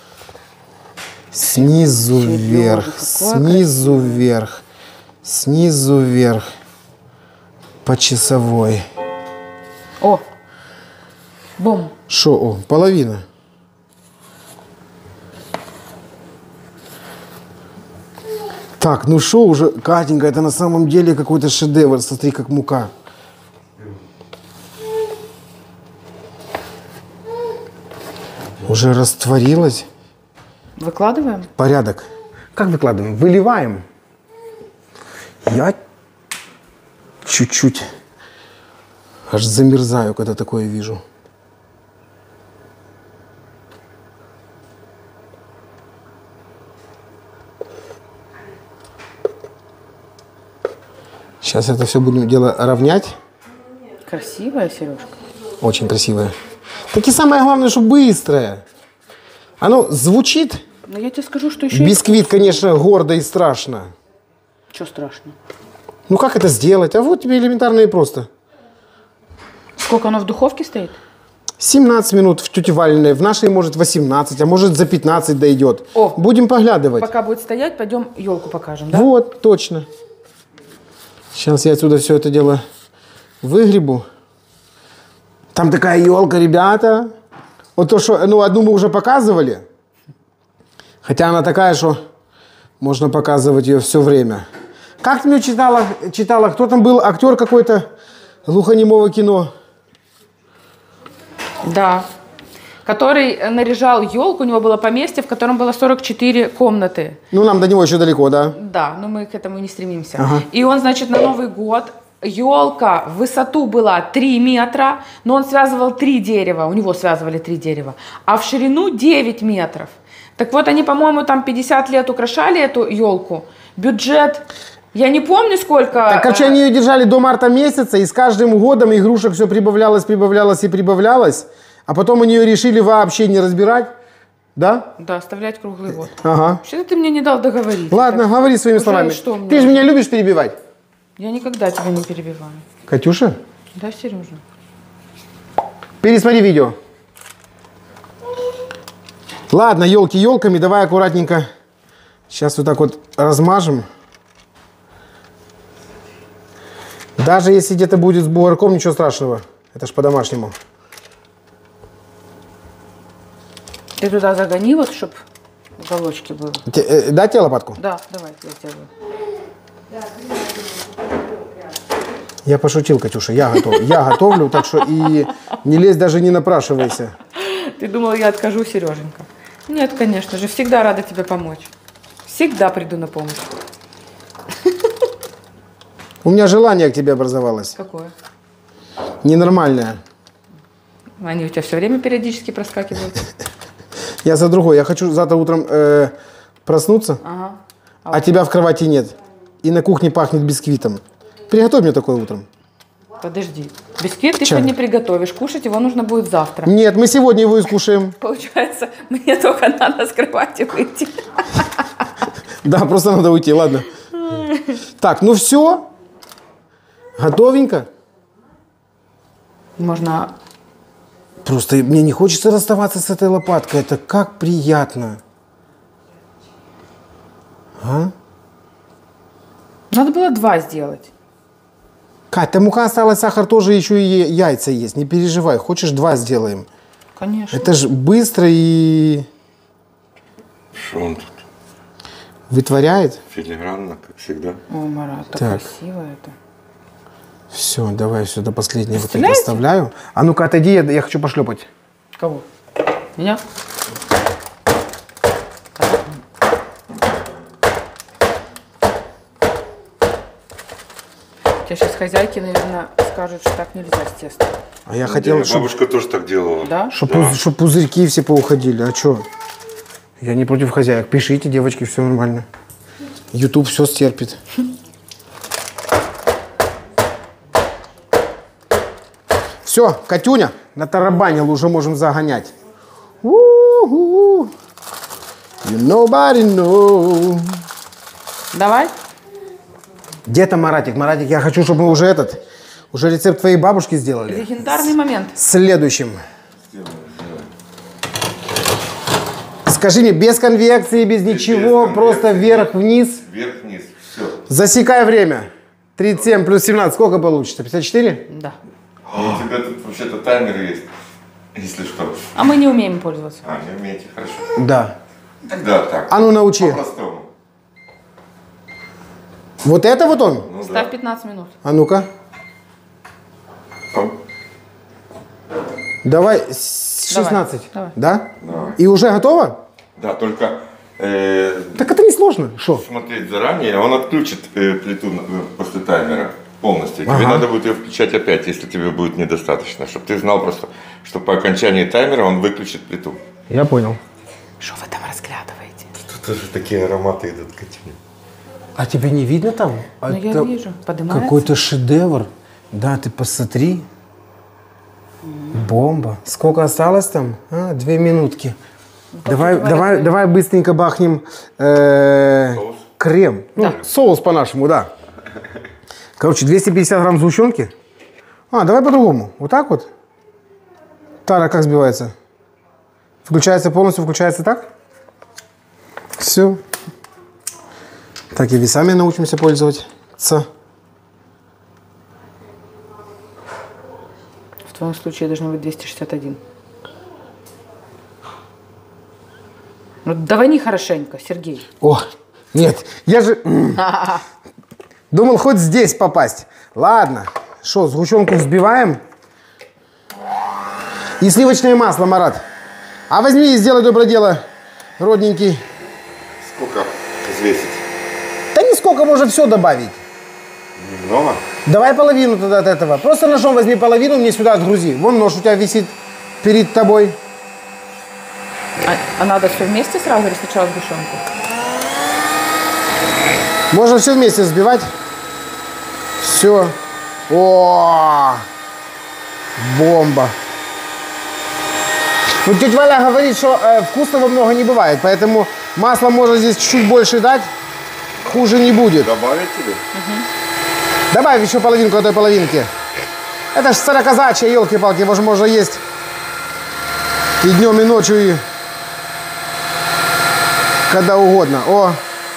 [SPEAKER 1] Снизу
[SPEAKER 2] Серёжа,
[SPEAKER 1] вверх,
[SPEAKER 2] какое
[SPEAKER 1] снизу вверх, снизу вверх, по часовой.
[SPEAKER 2] О, бум.
[SPEAKER 1] Шо, о, половина. Так, ну шо уже, Катенька, это на самом деле какой-то шедевр. Смотри, как мука. Уже растворилась.
[SPEAKER 2] Выкладываем?
[SPEAKER 1] Порядок. Как выкладываем? Выливаем. Я чуть-чуть аж замерзаю, когда такое вижу. Сейчас это все будем дело равнять.
[SPEAKER 2] Красивая сережка.
[SPEAKER 1] Очень красивая. Так и самое главное, что быстрое. Оно звучит.
[SPEAKER 2] Но я тебе скажу, что еще...
[SPEAKER 1] Бисквит, конечно, гордо и страшно.
[SPEAKER 2] Что страшно?
[SPEAKER 1] Ну как это сделать? А вот тебе элементарно и просто.
[SPEAKER 2] Сколько оно в духовке стоит?
[SPEAKER 1] семнадцать минут в тете Валиной, в нашей может восемнадцать, а может за пятнадцать дойдет.
[SPEAKER 2] О,
[SPEAKER 1] будем поглядывать.
[SPEAKER 2] Пока будет стоять, пойдем елку покажем, да?
[SPEAKER 1] Вот, точно. Сейчас я отсюда все это дело выгребу. Там такая елка, ребята. Вот то, что, ну, одну мы уже показывали. Хотя она такая, что можно показывать ее все время. Как ты мне читала, читала, кто там был, актер какой-то глухонемого кино?
[SPEAKER 2] Да. Который наряжал елку, у него было поместье, в котором было сорок четыре комнаты.
[SPEAKER 1] Ну, нам до него еще далеко, да?
[SPEAKER 2] Да, но мы к этому не стремимся.
[SPEAKER 1] Ага.
[SPEAKER 2] И он, значит, на Новый год, елка в высоту была три метра, но он связывал три дерева, у него связывали три дерева, а в ширину девять метров. Так вот, они, по-моему, там пятьдесят лет украшали эту елку. Бюджет, я не помню сколько.
[SPEAKER 1] Так, короче, они ее держали до марта месяца, и с каждым годом игрушек все прибавлялось, прибавлялось и прибавлялось. А потом они ее решили вообще не разбирать, да?
[SPEAKER 2] Да, оставлять круглый год.
[SPEAKER 1] Ага.
[SPEAKER 2] Что-то ты мне не дал договорить.
[SPEAKER 1] Ладно,
[SPEAKER 2] Так,
[SPEAKER 1] говори своими
[SPEAKER 2] уже
[SPEAKER 1] словами.
[SPEAKER 2] что мне?
[SPEAKER 1] Ты же меня любишь перебивать.
[SPEAKER 2] Я никогда тебя не перебиваю.
[SPEAKER 1] Катюша,
[SPEAKER 2] Да, Сережа?
[SPEAKER 1] пересмотри видео. Ладно, елки елками, давай аккуратненько. Сейчас вот так вот размажем. Даже если где-то будет с бугорком, ничего страшного. Это ж по-домашнему.
[SPEAKER 2] Ты туда загони, вот, чтобы уголочки были.
[SPEAKER 1] Те- э, Дать тебе лопатку?
[SPEAKER 2] Да, давай, я сделаю.
[SPEAKER 1] Я пошутил, Катюша, я готов. Я готовлю, так что и не лезь, даже не напрашивайся.
[SPEAKER 2] Ты думала, я откажу, Сереженька? Нет, конечно же, всегда рада тебе помочь. Всегда приду на помощь.
[SPEAKER 1] У меня желание к тебе образовалось.
[SPEAKER 2] Какое?
[SPEAKER 1] Ненормальное.
[SPEAKER 2] Они у тебя все время периодически проскакивают.
[SPEAKER 1] Я за другой. Я хочу завтра утром э, проснуться,
[SPEAKER 2] Ага.
[SPEAKER 1] а тебя в кровати нет. И на кухне пахнет бисквитом. Приготовь мне такое утром.
[SPEAKER 2] Подожди. Бисквит ты
[SPEAKER 1] Чем?
[SPEAKER 2] сегодня приготовишь. Кушать его нужно будет завтра.
[SPEAKER 1] Нет, мы сегодня его искушаем.
[SPEAKER 2] Получается, мне только надо с кровати выйти.
[SPEAKER 1] Да, просто надо уйти, ладно. Так, ну все. Готовенько.
[SPEAKER 2] Можно...
[SPEAKER 1] Просто мне не хочется расставаться с этой лопаткой. Это как приятно. А?
[SPEAKER 2] Надо было два сделать.
[SPEAKER 1] Кать, там мука осталась, сахар тоже, еще и яйца есть. Не переживай, хочешь, два сделаем.
[SPEAKER 2] Конечно.
[SPEAKER 1] Это же быстро и
[SPEAKER 3] Что он тут?
[SPEAKER 1] вытворяет.
[SPEAKER 3] Филигранно, как всегда.
[SPEAKER 2] О, Марат, так,
[SPEAKER 1] Так.
[SPEAKER 2] красиво это.
[SPEAKER 1] Все, давай сюда последнее вот это
[SPEAKER 2] Представляете?
[SPEAKER 1] оставляю. А ну-ка, отойди, я, я хочу пошлепать.
[SPEAKER 2] Кого? Меня? Тебе сейчас хозяйки, наверное, скажут, что так нельзя с тестом.
[SPEAKER 1] А я хотел, чтобы
[SPEAKER 3] Бабушка тоже так делала.
[SPEAKER 2] Да?
[SPEAKER 1] пузырьки все поуходили. А что? Я не против хозяек. Пишите, девочки, все нормально. Ютуб все стерпит. Все, Катюня, натарабанил, уже можем загонять. У-ху. You nobody know.
[SPEAKER 2] Давай.
[SPEAKER 1] Где там Маратик? Маратик, я хочу, чтобы мы уже этот, уже рецепт твоей бабушки сделали.
[SPEAKER 2] Легендарный момент.
[SPEAKER 1] Следующим. Скажи мне, без конвекции, без ничего,
[SPEAKER 3] без
[SPEAKER 1] просто
[SPEAKER 3] конвекции.
[SPEAKER 1] вверх-вниз.
[SPEAKER 3] Вверх-вниз. Все.
[SPEAKER 1] Засекай время. тридцать семь плюс семнадцать, сколько получится? пятьдесят четыре?
[SPEAKER 2] Да.
[SPEAKER 3] У тебя тут вообще-то таймер есть. Если что.
[SPEAKER 2] А мы не умеем им пользоваться.
[SPEAKER 3] А, не умеете, хорошо.
[SPEAKER 1] Да.
[SPEAKER 3] Тогда так.
[SPEAKER 1] А ну научи.
[SPEAKER 3] По-простому.
[SPEAKER 1] Вот это вот он?
[SPEAKER 3] Ну
[SPEAKER 2] Ставь
[SPEAKER 3] да.
[SPEAKER 2] пятнадцать минут.
[SPEAKER 1] А ну-ка.
[SPEAKER 3] Оп.
[SPEAKER 1] Давай с- шестнадцать.
[SPEAKER 2] давай.
[SPEAKER 1] Да?
[SPEAKER 3] Давай.
[SPEAKER 1] И уже готово?
[SPEAKER 3] Да, только э,
[SPEAKER 1] Так это не сложно. Что?
[SPEAKER 3] смотреть заранее, он отключит э, плиту на- э, после таймера полностью. Тебе
[SPEAKER 1] Ага.
[SPEAKER 3] надо будет ее включать опять, если тебе будет недостаточно, чтобы ты знал просто, что по окончании таймера он выключит плиту.
[SPEAKER 1] Я понял.
[SPEAKER 2] Что вы там разглядываете?
[SPEAKER 3] Тут тоже такие ароматы идут, Катюня.
[SPEAKER 1] А тебе не видно там?
[SPEAKER 2] Ну, я
[SPEAKER 1] Это
[SPEAKER 2] вижу, поднимается.
[SPEAKER 1] какой-то шедевр. Да, ты посмотри. Бомба. Сколько осталось там? А, две минутки. Давай, давай, давай быстренько бахнем э, крем. Ну,
[SPEAKER 2] Да.
[SPEAKER 1] соус по-нашему, да. Короче, двести пятьдесят грамм сгущенки. А, давай по-другому. Вот так вот. Тара как сбивается? Включается полностью, включается так? Все. Так и весами научимся пользоваться.
[SPEAKER 2] В твоем случае должно быть двести шестьдесят один. Ну, давай хорошенько, Сергей.
[SPEAKER 1] О, нет, я же м, думал хоть здесь попасть. Ладно, что, сгущенку взбиваем. И сливочное масло, Марат. А возьми и сделай доброе дело, родненький.
[SPEAKER 3] Сколько взвесить?
[SPEAKER 1] Да нисколько, можно все добавить.
[SPEAKER 3] Немного?
[SPEAKER 1] Давай половину тогда от этого. Просто ножом возьми половину, мне сюда отгрузи. Вон нож у тебя висит перед тобой.
[SPEAKER 2] А, а надо все вместе сразу или сначала сгущенку?
[SPEAKER 1] Можно все вместе взбивать. Все. О, бомба. Ну, тетя Валя говорит, что э, вкусного много не бывает, поэтому масла можно здесь чуть-чуть больше дать, хуже не будет.
[SPEAKER 3] Добавить тебе?
[SPEAKER 1] Добавь еще половинку этой половинки. Это ж сыроказачья, елки-палки, его же можно есть и днем, и ночью, и когда угодно. О.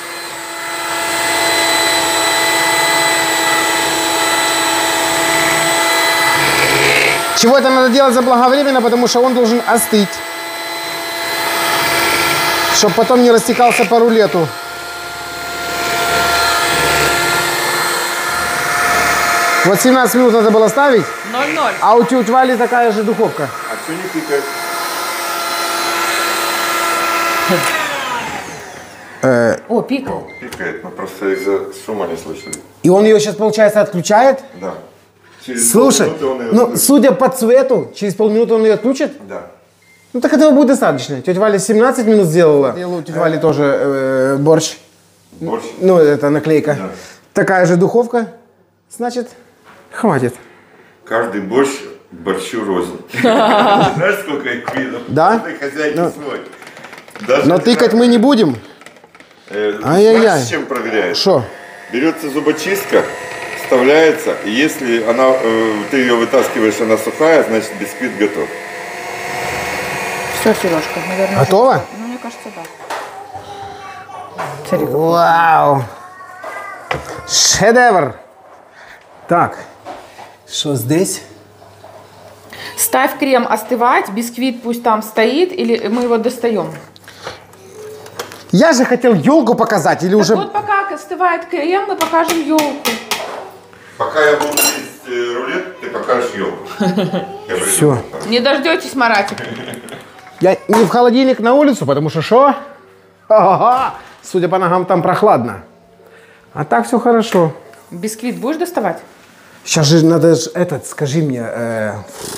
[SPEAKER 1] Чего это надо делать заблаговременно, потому что он должен остыть, чтобы потом не растекался по рулету. Вот семнадцать минут надо было ставить,
[SPEAKER 2] ноль ноль.
[SPEAKER 1] а у тети Вали такая же духовка.
[SPEAKER 3] А что не пикает?
[SPEAKER 2] О, пикает.
[SPEAKER 3] Пикает, мы просто из-за шума не слышали.
[SPEAKER 1] И он ее сейчас, получается, отключает?
[SPEAKER 3] Да. Через
[SPEAKER 1] Слушай,
[SPEAKER 3] полминуты он ее
[SPEAKER 1] ну,
[SPEAKER 3] отключит.
[SPEAKER 1] судя по цвету, через полминуты он ее отключит?
[SPEAKER 3] Да.
[SPEAKER 1] Ну, так этого будет достаточно. Тетя Валя семнадцать минут сделала. Делала у тети Вали тоже э, борщ.
[SPEAKER 3] Борщ?
[SPEAKER 1] Ну, это наклейка.
[SPEAKER 3] Да.
[SPEAKER 1] Такая же духовка. Значит, хватит.
[SPEAKER 3] Каждый борщ борщу рознь. Знаешь, сколько их видов?
[SPEAKER 1] Да?
[SPEAKER 3] Каждый хозяйки
[SPEAKER 1] Ну.
[SPEAKER 3] свой. Даже
[SPEAKER 1] Но тыкать мы не будем.
[SPEAKER 3] Э,
[SPEAKER 1] Ай-яй-яй.
[SPEAKER 3] Знаешь, с чем проверяешь?
[SPEAKER 1] Что?
[SPEAKER 3] Берется зубочистка, вставляется, и если она, э, ты ее вытаскиваешь, она сухая, значит бисквит готов.
[SPEAKER 2] Все, Сережка, наверное.
[SPEAKER 1] Готово?
[SPEAKER 2] уже- Ну, мне кажется, да. Смотри, как-
[SPEAKER 1] Вау! Шедевр! Так, что здесь?
[SPEAKER 2] Ставь крем остывать, бисквит пусть там стоит, или мы его достаем.
[SPEAKER 1] Я же хотел елку показать, или
[SPEAKER 2] Так
[SPEAKER 1] уже...
[SPEAKER 2] вот пока остывает крем, мы покажем елку.
[SPEAKER 3] Пока я буду есть э, рулет, ты покажешь елку.
[SPEAKER 1] Всё.
[SPEAKER 2] Не дождетесь, Маратик.
[SPEAKER 1] Я не в холодильник, на улицу, потому что что? Ага, судя по ногам, там прохладно. А так все хорошо.
[SPEAKER 2] Бисквит будешь доставать?
[SPEAKER 1] Сейчас же надо ж этот, скажи мне, э,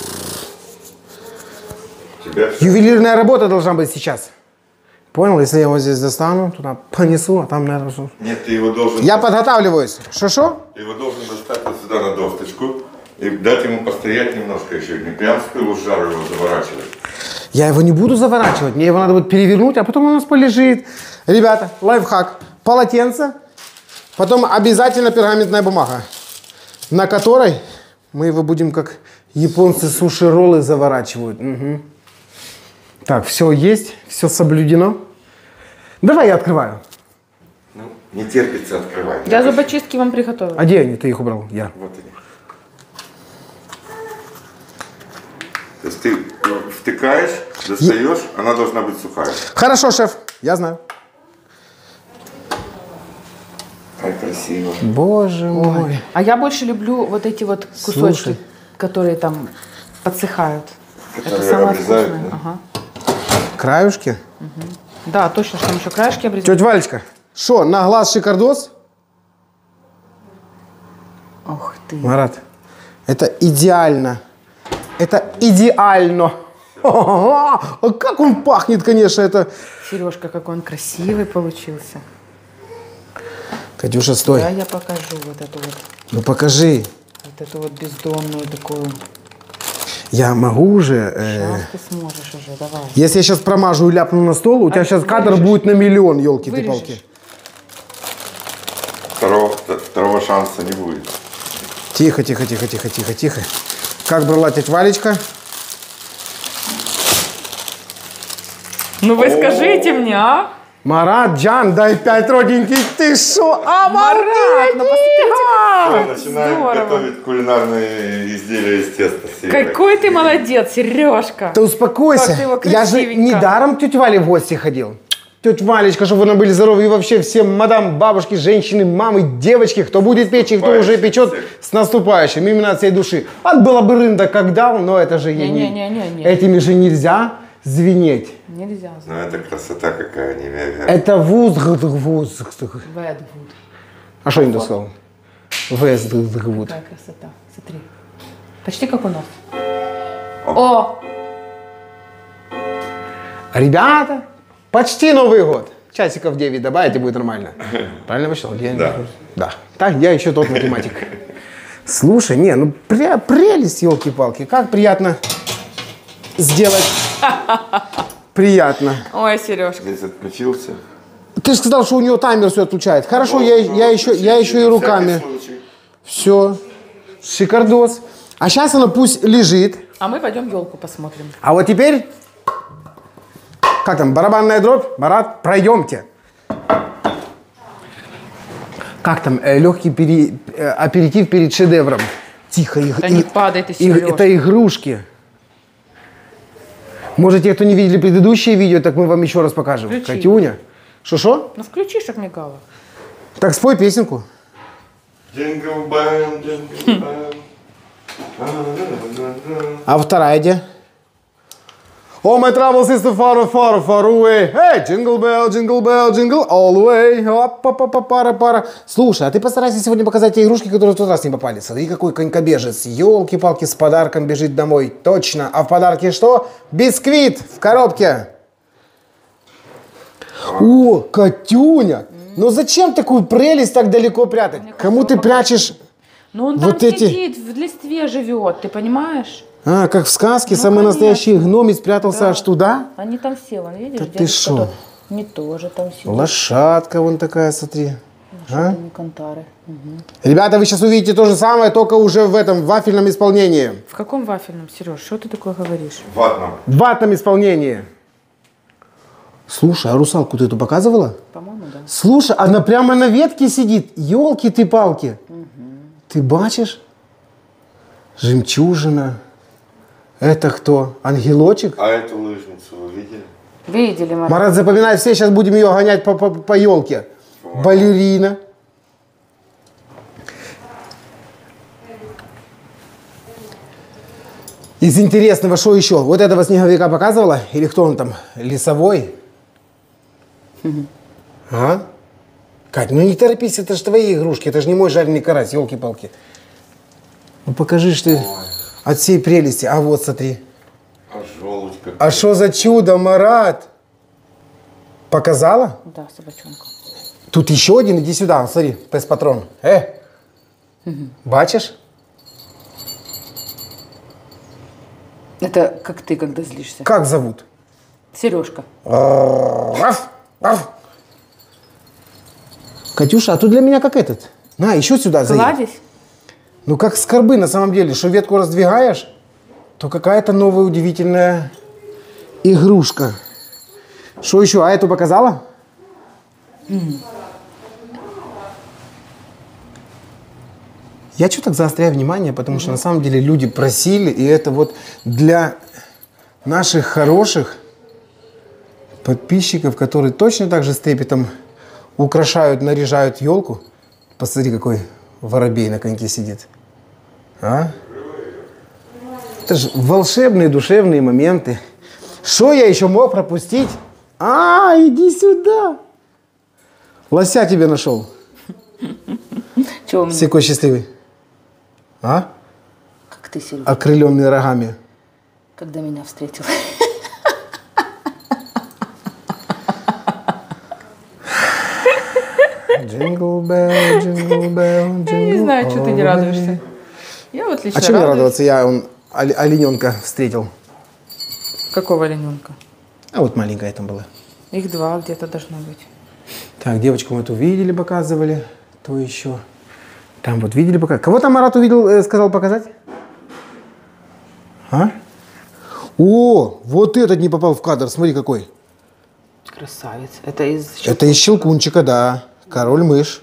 [SPEAKER 3] Тебя всё.
[SPEAKER 1] ювелирная работа должна быть сейчас. Понял? Если я его здесь достану, туда понесу, а там, наверное, что-
[SPEAKER 3] Нет, ты его должен...
[SPEAKER 1] Я подготавливаюсь. Что-что?
[SPEAKER 3] Ты его должен достать вот сюда на досточку и дать ему постоять немножко еще. Не прям с пылу с жару его заворачивать.
[SPEAKER 1] Я его не буду заворачивать, мне его надо будет перевернуть, а потом он у нас полежит. Ребята, лайфхак. Полотенце, потом обязательно пергаментная бумага, на которой мы его будем, как японцы суши-роллы заворачивают. Мгм. Так, все есть, все соблюдено. Давай я открываю.
[SPEAKER 3] Ну, не терпится открывать.
[SPEAKER 2] Я зубочистки вам приготовила.
[SPEAKER 1] А где они? Ты их убрал? Я.
[SPEAKER 3] Вот они. То есть ты э, втыкаешь, достаешь, она должна быть сухая.
[SPEAKER 1] Хорошо, шеф, я знаю.
[SPEAKER 3] Как красиво.
[SPEAKER 1] Боже мой.
[SPEAKER 2] А я больше люблю вот эти вот кусочки,
[SPEAKER 1] Слушай.
[SPEAKER 2] которые там подсыхают. Это
[SPEAKER 3] Которые
[SPEAKER 2] самое
[SPEAKER 3] обрезают,
[SPEAKER 2] вкусное.
[SPEAKER 3] да?
[SPEAKER 2] Ага.
[SPEAKER 1] Краюшки.
[SPEAKER 2] Да, точно, что там еще краешки обрезать.
[SPEAKER 1] Тетя Валечка, что, на глаз шикардос?
[SPEAKER 2] Ох ты.
[SPEAKER 1] Марат, это идеально. Это идеально. А как он пахнет, конечно, это...
[SPEAKER 2] Сережка, какой он красивый получился.
[SPEAKER 1] Катюша, стой.
[SPEAKER 2] Да, я покажу вот эту вот,
[SPEAKER 1] Ну покажи.
[SPEAKER 2] вот эту вот бездонную такую.
[SPEAKER 1] Я могу уже... э,
[SPEAKER 2] Сейчас ты сможешь уже, давай.
[SPEAKER 1] Если я сейчас промажу и ляпну на стол, у тебя
[SPEAKER 2] А
[SPEAKER 1] сейчас кадр
[SPEAKER 2] вырежешь?
[SPEAKER 1] будет на миллион, елки-ты-палки.
[SPEAKER 2] Вырежешь.
[SPEAKER 3] Второго, второго шанса не будет.
[SPEAKER 1] Тихо, тихо, тихо, тихо, тихо, тихо. Как брала тетя Валечка?
[SPEAKER 2] Ну вы скажите мне, а?
[SPEAKER 1] Марат, Джан, дай пять родненький. Ты шо?
[SPEAKER 2] Марат,
[SPEAKER 1] Обалдеть!
[SPEAKER 2] ну посмотрите,
[SPEAKER 3] Всё,
[SPEAKER 2] как
[SPEAKER 3] начинаем
[SPEAKER 2] здорово.
[SPEAKER 3] готовить кулинарные изделия из теста. с Серегой.
[SPEAKER 2] Какой ты молодец, Сережка.
[SPEAKER 1] Ты успокойся.
[SPEAKER 2] Как ты его
[SPEAKER 1] Я же
[SPEAKER 2] красивенько.
[SPEAKER 1] недаром к тете Вале в гости ходил. Тетя Валечка, чтобы вы были здоровы. И вообще все мадам, бабушки, женщины, мамы, девочки, кто будет печь и кто уже печет,
[SPEAKER 3] Всех.
[SPEAKER 1] с наступающим. Именно от всей души. От было бы рында как дал, но это же ей не-
[SPEAKER 2] Не-не-не-не-не.
[SPEAKER 1] Этими же нельзя звенеть.
[SPEAKER 2] Нельзя
[SPEAKER 3] Ну
[SPEAKER 2] знать.
[SPEAKER 3] это красота какая невероятная.
[SPEAKER 1] Это вуз. вуз.
[SPEAKER 2] Ведвуд.
[SPEAKER 1] А что я не сказал? Вездгвуд.
[SPEAKER 2] Какая красота. Смотри. Почти как у нас. О!
[SPEAKER 1] Ребята, почти Новый год. Часиков девять добавить и будет нормально. Правильно вышел?
[SPEAKER 3] Да.
[SPEAKER 1] Да. Так, я еще тот математик. Слушай, не, ну пря- прелесть, елки-палки. Как приятно сделать. Приятно.
[SPEAKER 2] Ой, Сережка.
[SPEAKER 3] Здесь отключился.
[SPEAKER 1] Ты же сказал, что у него таймер все отключает. Хорошо, я, я, еще, я еще и
[SPEAKER 3] На
[SPEAKER 1] руками.
[SPEAKER 3] всякий случай.
[SPEAKER 1] Все. Шикардос. А сейчас она пусть лежит.
[SPEAKER 2] А мы пойдем елку посмотрим.
[SPEAKER 1] А вот теперь, как там, барабанная дробь? Марат, пройдемте. Как там, э, легкий пере- э, аперитив перед шедевром. Тихо. Их,
[SPEAKER 2] Да не падай ты,
[SPEAKER 1] их-
[SPEAKER 2] Сережка.
[SPEAKER 1] это игрушки. Может, те, кто не видели предыдущие видео, так мы вам еще раз покажем.
[SPEAKER 2] Включи.
[SPEAKER 1] Катюня. Шо-шо?
[SPEAKER 2] Ну включи, чтоб мигало.
[SPEAKER 1] Так спой песенку.
[SPEAKER 3] Jingle bell, jingle bell.
[SPEAKER 1] А вторая где? All my troubles is too far, far, far away. Hey, jingle bell, jingle bell, jingle all the way. Пара-пара. Слушай, а ты постарайся сегодня показать те игрушки, которые в тот раз не попали. Смотри, какой конькобежец. Елки-палки, с подарком бежит домой. Точно. А в подарке что? Бисквит в коробке. О, Катюня. Ну зачем такую прелесть так далеко прятать? Кому ты прячешь?
[SPEAKER 2] Ну он
[SPEAKER 1] Вот
[SPEAKER 2] там
[SPEAKER 1] эти-
[SPEAKER 2] сидит, в листве живет, ты понимаешь?
[SPEAKER 1] А, как в сказке,
[SPEAKER 2] Ну,
[SPEAKER 1] самый
[SPEAKER 2] конечно.
[SPEAKER 1] настоящий гном спрятался
[SPEAKER 2] Да.
[SPEAKER 1] аж туда?
[SPEAKER 2] Они там все, вон, видишь,
[SPEAKER 1] Да ты
[SPEAKER 2] дядюшка
[SPEAKER 1] шо?
[SPEAKER 2] тот не тоже там сидит.
[SPEAKER 1] Лошадка вон такая, смотри. А?
[SPEAKER 2] Это не кантары. Мгм.
[SPEAKER 1] Ребята, вы сейчас увидите то же самое, только уже в этом вафельном исполнении.
[SPEAKER 2] В каком вафельном, Сереж? Что ты такое говоришь?
[SPEAKER 3] Ватном.
[SPEAKER 1] В ватном исполнении. Слушай, а русалку ты эту показывала?
[SPEAKER 2] По-моему, да.
[SPEAKER 1] Слушай, она прямо на ветке сидит. Елки ты палки. Ты бачишь? Жемчужина. Это кто? Ангелочек?
[SPEAKER 3] А эту лыжницу вы видели?
[SPEAKER 2] Видели, Марат?
[SPEAKER 1] Марат, запоминай, все сейчас будем ее гонять по, по, по елке. Балерина. Из интересного, что еще? Вот этого снеговика показывала? Или кто он там? Лесовой? А? Кать, ну не торопись, это же твои игрушки, это же не мой жареный карась, елки-палки. Ну покажи, что ты от всей прелести. А вот смотри.
[SPEAKER 3] А желудь какой.
[SPEAKER 1] А что за чудо, Марат? Показала?
[SPEAKER 2] Да, собачонка.
[SPEAKER 1] Тут еще один, иди сюда, смотри, пес-патрон. Э, бачишь?
[SPEAKER 2] Это как ты, когда злишься.
[SPEAKER 1] Как зовут?
[SPEAKER 2] Сережка.
[SPEAKER 1] Раф, раф. Катюша, а тут для меня как этот. На, еще сюда заедь.
[SPEAKER 2] Гладись?
[SPEAKER 1] Ну как скорбы на самом деле, что ветку раздвигаешь, то какая-то новая удивительная игрушка. Что еще? А эту показала? Я что так заостряю внимание, потому что на самом деле люди просили, и это вот для наших хороших подписчиков, которые точно так же с трепетом украшают, наряжают елку. Посмотри, какой воробей на коньке сидит. А? Это же волшебные душевные моменты. Что я еще мог пропустить? А, иди сюда. Лося тебе нашел.
[SPEAKER 2] Чего у меня?
[SPEAKER 1] Секой счастливый. А?
[SPEAKER 2] Как ты, Серега,
[SPEAKER 1] Окрыленный рогами.
[SPEAKER 2] когда меня встретил?
[SPEAKER 1] Джингл бell, джингл bell,
[SPEAKER 2] Я не знаю, что ты не радуешься. Я вот лично
[SPEAKER 1] А чем мне
[SPEAKER 2] радуюсь.
[SPEAKER 1] радоваться? Я он, оле- олененка встретил.
[SPEAKER 2] Какого олененка?
[SPEAKER 1] А вот маленькая там была.
[SPEAKER 2] Их два где-то должно быть.
[SPEAKER 1] Так, девочку мы эту видели, показывали. То еще. Там вот видели, показывали. Кого там Марат увидел, э, сказал показать? А? О, вот этот не попал в кадр. Смотри, какой.
[SPEAKER 2] Красавец. Это из...
[SPEAKER 1] Это из Щелкунчика, да. Король-мышь.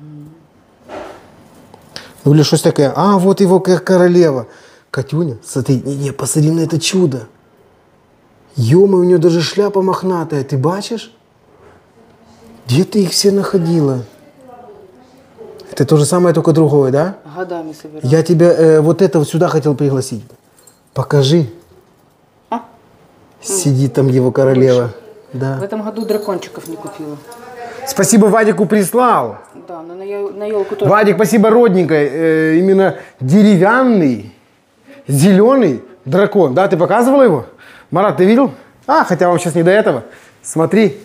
[SPEAKER 1] Ну или что-то такое. А, вот его как королева. Катюня, смотри, не, не, посмотри на это чудо. Ё-моё, у нее даже шляпа мохнатая. Ты бачишь? Где ты их все находила? Это то же самое, только другое, да?
[SPEAKER 2] Годами собираю.
[SPEAKER 1] Я тебя э, вот это вот сюда хотел пригласить. Покажи.
[SPEAKER 2] А?
[SPEAKER 1] Сидит там его королева.
[SPEAKER 2] В
[SPEAKER 1] Да.
[SPEAKER 2] этом году дракончиков не купила.
[SPEAKER 1] Спасибо, Вадику прислал.
[SPEAKER 2] Да, но на, ел- на елку тоже.
[SPEAKER 1] Вадик, спасибо, родненькой. Э, именно деревянный, зеленый дракон. Да, ты показывала его? Марат, ты видел? А, хотя вам сейчас не до этого. Смотри.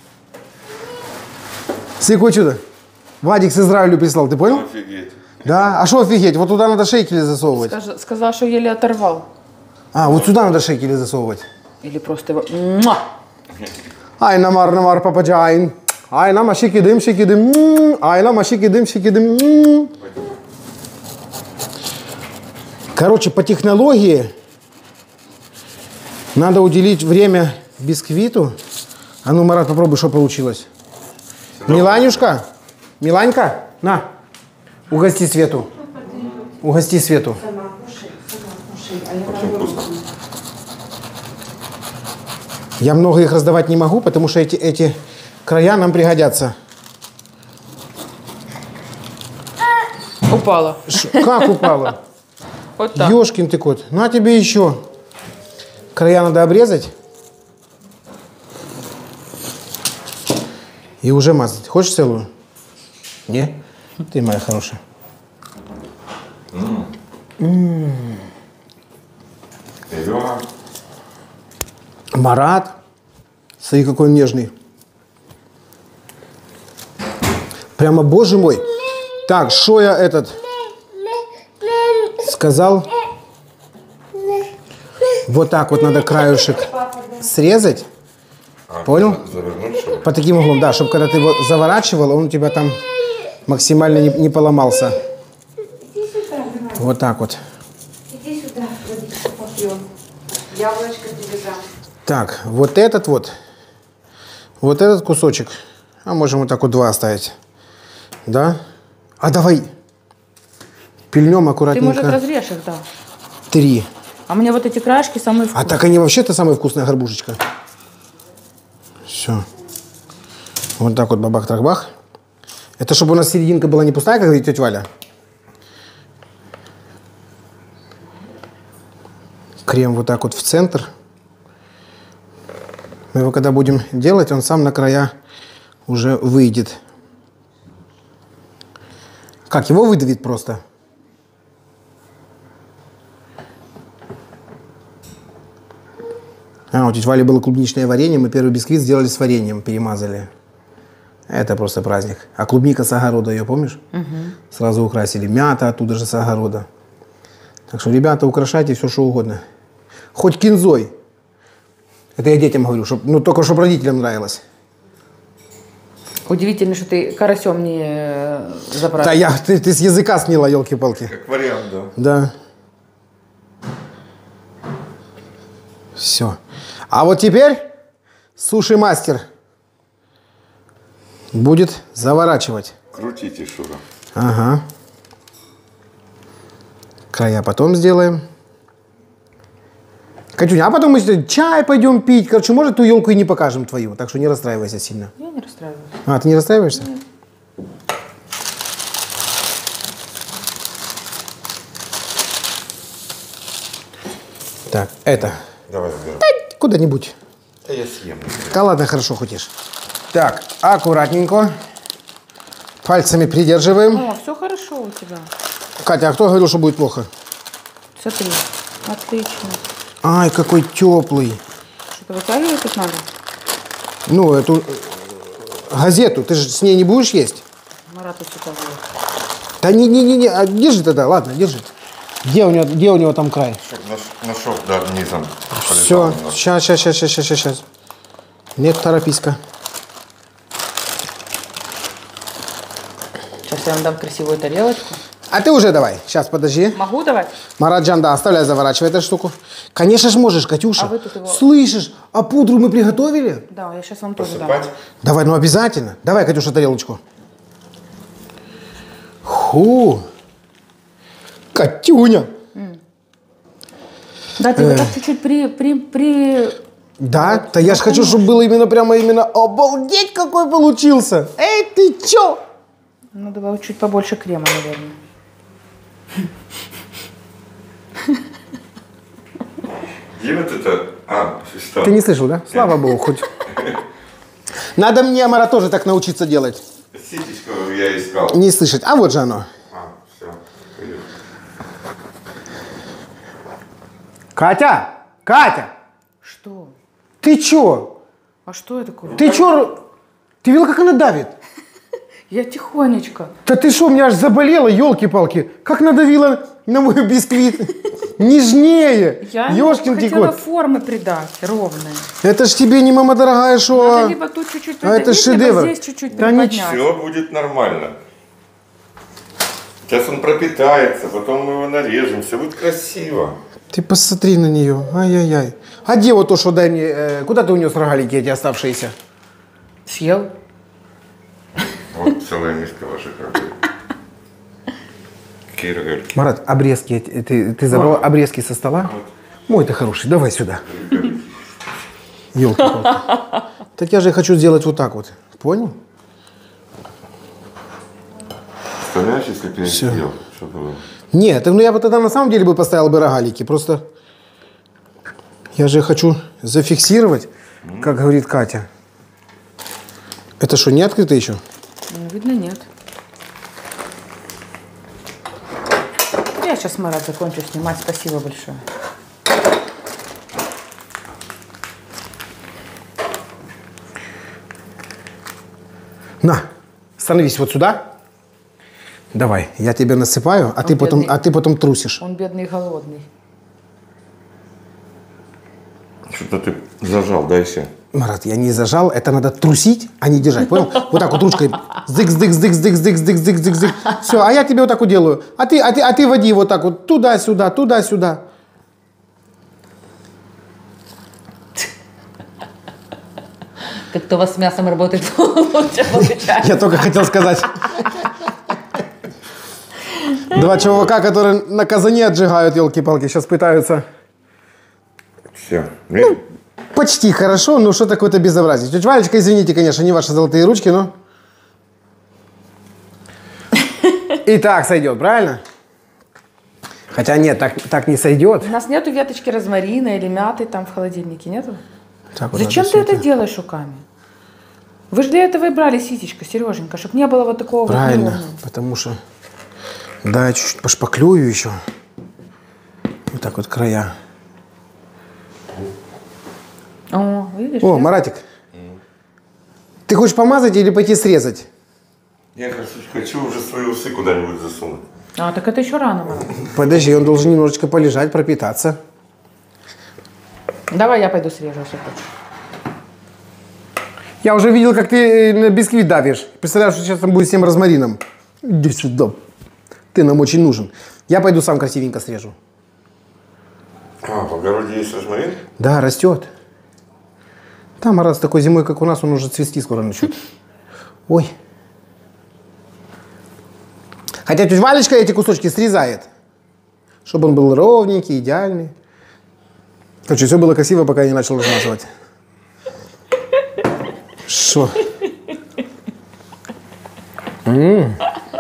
[SPEAKER 1] Смотри, какое чудо. Вадик с Израилю прислал, ты понял?
[SPEAKER 3] Офигеть.
[SPEAKER 1] Да. А что офигеть? Вот туда надо шейкели засовывать.
[SPEAKER 2] Скажи- сказала, что еле оторвал.
[SPEAKER 1] А, вот сюда надо шейкели засовывать.
[SPEAKER 2] Или просто его... Муа!
[SPEAKER 1] Ай, намар, намар, пападжайн. Ай, нама, шики-дым, шики-дым. М. Ай, нама, шики-дым, шики-дым. М. Короче, по технологии надо уделить время бисквиту. А ну, Марат, попробуй, что получилось. Миланюшка, Миланька, на, угости Свету. Угости Свету. Я много их раздавать не могу, потому что эти, эти края нам пригодятся.
[SPEAKER 2] Упала.
[SPEAKER 1] Ш- как упало?
[SPEAKER 2] Вот так.
[SPEAKER 1] Ёшкин ты кот. На тебе еще. Края надо обрезать. И уже мазать. Хочешь целую? Не? Ты моя хорошая.
[SPEAKER 3] Берем.
[SPEAKER 1] Марат. Смотри, какой он нежный. Прямо, боже мой. Так, что я этот сказал? Вот так вот надо краюшек срезать. Понял?
[SPEAKER 3] Завернуть, что ли?
[SPEAKER 1] По таким углом, да, чтобы когда ты его заворачивал, он у тебя там максимально не, не поломался. Вот так вот.
[SPEAKER 4] Иди сюда, водичку попьем. Яблочко тебе дам.
[SPEAKER 1] Так, вот этот вот, вот этот кусочек, а можем вот так вот два оставить, да? А давай пильнем
[SPEAKER 2] Ты, может,
[SPEAKER 1] аккуратненько
[SPEAKER 2] разрежь их, да.
[SPEAKER 1] три.
[SPEAKER 2] А мне вот эти краешки самые
[SPEAKER 1] А
[SPEAKER 2] вкусные.
[SPEAKER 1] так они вообще-то самая вкусная горбушечка. Все. Вот так вот бабах-трах-бах. Это чтобы у нас серединка была не пустая, как говорит тетя Валя. Крем вот так вот в центр. Мы его когда будем делать, он сам на края уже выйдет. Как, его выдавить просто? А, у тети Вали было клубничное варенье, мы первый бисквит сделали с вареньем, перемазали. Это просто праздник. А клубника с огорода, ее помнишь? Угу. Сразу украсили. Мята оттуда же с огорода. Так что, ребята, украшайте все, что угодно. Хоть кинзой. Это я детям говорю, чтоб, ну только чтобы родителям нравилось.
[SPEAKER 2] Удивительно, что ты карасем не э, забрал.
[SPEAKER 1] Да я, ты, ты с языка сняла, елки-палки.
[SPEAKER 3] Как вариант, да.
[SPEAKER 1] Да. Все. А вот теперь суши-мастер будет заворачивать.
[SPEAKER 3] Крутите, Шура.
[SPEAKER 1] Ага. Края потом сделаем. Катюня, а потом мы сюда чай пойдем пить. Короче, может, ту елку и не покажем твою. Так что не расстраивайся сильно.
[SPEAKER 2] Я не расстраиваюсь.
[SPEAKER 1] А, ты не расстраиваешься?
[SPEAKER 2] Нет.
[SPEAKER 1] Так, это.
[SPEAKER 3] Давай заберем.
[SPEAKER 1] Куда-нибудь.
[SPEAKER 3] Да я съем.
[SPEAKER 1] Да ладно, хорошо, хотишь. Так, аккуратненько. Пальцами придерживаем.
[SPEAKER 2] О, все хорошо у тебя.
[SPEAKER 1] Катя, а кто говорил, что будет плохо?
[SPEAKER 2] Смотри. Отлично.
[SPEAKER 1] Ай, какой теплый.
[SPEAKER 2] Что-то вытягивать тут надо?
[SPEAKER 1] Ну, эту э, газету, ты же с ней не будешь есть?
[SPEAKER 2] Марат тут что-то делает.
[SPEAKER 1] Да не-не-не, а держи тогда, ладно, держи. Где у него, где у него там край?
[SPEAKER 3] Чтоб на, на шов, да, низом.
[SPEAKER 1] Все, сейчас, сейчас, сейчас, сейчас, сейчас, сейчас. Нет, торопись-ка.
[SPEAKER 2] Сейчас я вам дам красивую тарелочку.
[SPEAKER 1] А ты уже давай, сейчас, подожди.
[SPEAKER 2] Могу давать?
[SPEAKER 1] Мараджан, да, оставляй, заворачивай эту штуку. Конечно ж можешь, Катюша.
[SPEAKER 2] А вы тут его-
[SPEAKER 1] Слышишь, а пудру мы приготовили?
[SPEAKER 2] Да, я сейчас вам тоже дам.
[SPEAKER 3] Посыпать?
[SPEAKER 1] Давай, ну обязательно. Давай, Катюша, тарелочку. Ху. Катюня.
[SPEAKER 2] Да, ты вот так чуть-чуть при, при, при...
[SPEAKER 1] Да, да я ж хочу, чтобы было именно прямо именно обалдеть, какой получился. Эй, ты чё?
[SPEAKER 2] Ну, давай чуть побольше крема, наверное.
[SPEAKER 3] Где вот это? А, что?
[SPEAKER 1] Ты не слышал, да? Слава богу, хоть. Надо мне, Амара, тоже так научиться делать.
[SPEAKER 3] Ситечко я искал.
[SPEAKER 1] Не слышать. А вот же оно.
[SPEAKER 3] А, все.
[SPEAKER 1] Катя! Катя!
[SPEAKER 2] Что?
[SPEAKER 1] Ты чё?
[SPEAKER 2] А что я такое?
[SPEAKER 1] Ты чё? Ты видел, как она давит?
[SPEAKER 2] Я тихонечко.
[SPEAKER 1] Да ты что, у меня аж заболело, елки-палки. Как надавила на мой бисквит. Нежнее.
[SPEAKER 2] Я
[SPEAKER 1] Ёшкин
[SPEAKER 2] хотела
[SPEAKER 1] кот.
[SPEAKER 2] формы придать, ровные.
[SPEAKER 1] Это ж тебе не мама дорогая, что...
[SPEAKER 2] Надо либо тут чуть-чуть
[SPEAKER 1] А это
[SPEAKER 2] придавить, либо
[SPEAKER 1] шедевр.
[SPEAKER 2] здесь чуть-чуть
[SPEAKER 1] Да
[SPEAKER 2] приподнять.
[SPEAKER 3] Все будет нормально. Сейчас он пропитается, потом мы его нарежем, все будет красиво.
[SPEAKER 1] Ты посмотри на нее. Ай-яй-яй. А где вот то, что дай мне... э, куда ты унес рогалики эти оставшиеся?
[SPEAKER 2] Съел?
[SPEAKER 3] Вот целая миска ваших рогаликов. Какие рогалики?
[SPEAKER 1] Марат, обрезки. эти- Ты, ты забрал обрезки со стола? Мой ты хороший, давай сюда. Ёлки-палки. Так я же хочу сделать вот так вот. Понял?
[SPEAKER 3] Представляешь, если бы я
[SPEAKER 1] Всё.
[SPEAKER 3] съел, что было?
[SPEAKER 1] Нет, ну я бы тогда на самом деле бы поставил бы рогалики. Просто я же хочу зафиксировать, как говорит Катя. Это что, не открыто еще?
[SPEAKER 2] Ну, видно, нет. Я сейчас, Марат, закончу снимать. Спасибо большое.
[SPEAKER 1] На, становись вот сюда. Давай, я тебе насыпаю, а, ты потом,
[SPEAKER 2] бедный.
[SPEAKER 1] а ты потом трусишь.
[SPEAKER 2] Он бедный и голодный.
[SPEAKER 3] Что-то ты зажал, дай еще.
[SPEAKER 1] Марат, я не зажал, это надо трусить, а не держать, понял? Вот так вот ручкой. Здык, здык, здык, здык, здык, здык, здык, здык, здык. Все, а я тебе вот так вот делаю. А ты, а ты, а ты води вот так вот туда-сюда, туда-сюда.
[SPEAKER 2] Как кто у вас с мясом работает, лучше получается.
[SPEAKER 1] Я только хотел сказать. Два чувака, которые на казане отжигают, елки-палки, сейчас пытаются.
[SPEAKER 3] Все.
[SPEAKER 1] Почти хорошо, но что такое-то безобразие. Тетя Валечка, извините, конечно, не ваши золотые ручки, но... И так сойдет, правильно? Хотя нет, так, так не сойдет.
[SPEAKER 2] У нас нету веточки розмарина или мяты там в холодильнике, нету?
[SPEAKER 1] Так вот
[SPEAKER 2] Зачем
[SPEAKER 1] надо
[SPEAKER 2] ты
[SPEAKER 1] всё
[SPEAKER 2] это делаешь руками? Вы же для этого и брали ситечко, Сереженька, чтобы не было вот такого
[SPEAKER 1] Правильно,
[SPEAKER 2] вот неровного.
[SPEAKER 1] потому что... Да, я чуть-чуть пошпаклюю еще. Вот так вот края.
[SPEAKER 2] О, видишь?
[SPEAKER 1] О,
[SPEAKER 2] да?
[SPEAKER 1] Маратик, ты хочешь помазать или пойти срезать?
[SPEAKER 3] Я хочу уже свои усы куда-нибудь засунуть.
[SPEAKER 2] А, так это еще рано, Марат.
[SPEAKER 1] Подожди, он должен немножечко полежать, пропитаться.
[SPEAKER 2] Давай я пойду срежу, если хочешь.
[SPEAKER 1] Я уже видел, как ты на бисквит давишь. Представляешь, что сейчас там будет с тем розмарином. Иди сюда. Ты нам очень нужен. Я пойду сам красивенько срежу.
[SPEAKER 3] А, в огороде есть розмарин?
[SPEAKER 1] Да, растет. Там, раз такой зимой, как у нас, он уже цвести скоро начнет. Ой. Хотя тетя Валечка эти кусочки срезает. Чтобы он был ровненький, идеальный. Короче, все было красиво, пока я не начал размазывать. Шо? М.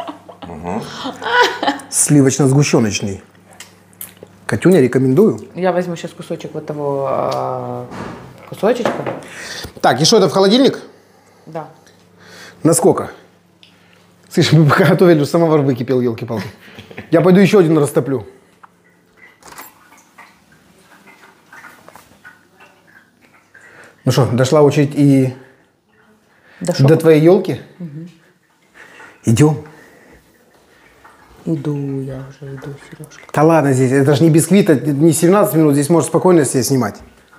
[SPEAKER 1] Сливочно-сгущеночный. Катюня, рекомендую.
[SPEAKER 2] Я возьму сейчас кусочек вот того а, кусочечка.
[SPEAKER 1] Так, и что это в холодильник?
[SPEAKER 2] Да.
[SPEAKER 1] Насколько? Слышь, мы пока готовили, самовар выкипел, елки-палки. Я пойду еще один растоплю. Ну что, дошла очередь и
[SPEAKER 2] Дошел.
[SPEAKER 1] до твоей елки? Угу. Идем.
[SPEAKER 2] Иду, я уже иду, Сережка.
[SPEAKER 1] Да ладно, здесь, это же не бисквит, это не семнадцать минут, здесь можешь спокойно себе снимать.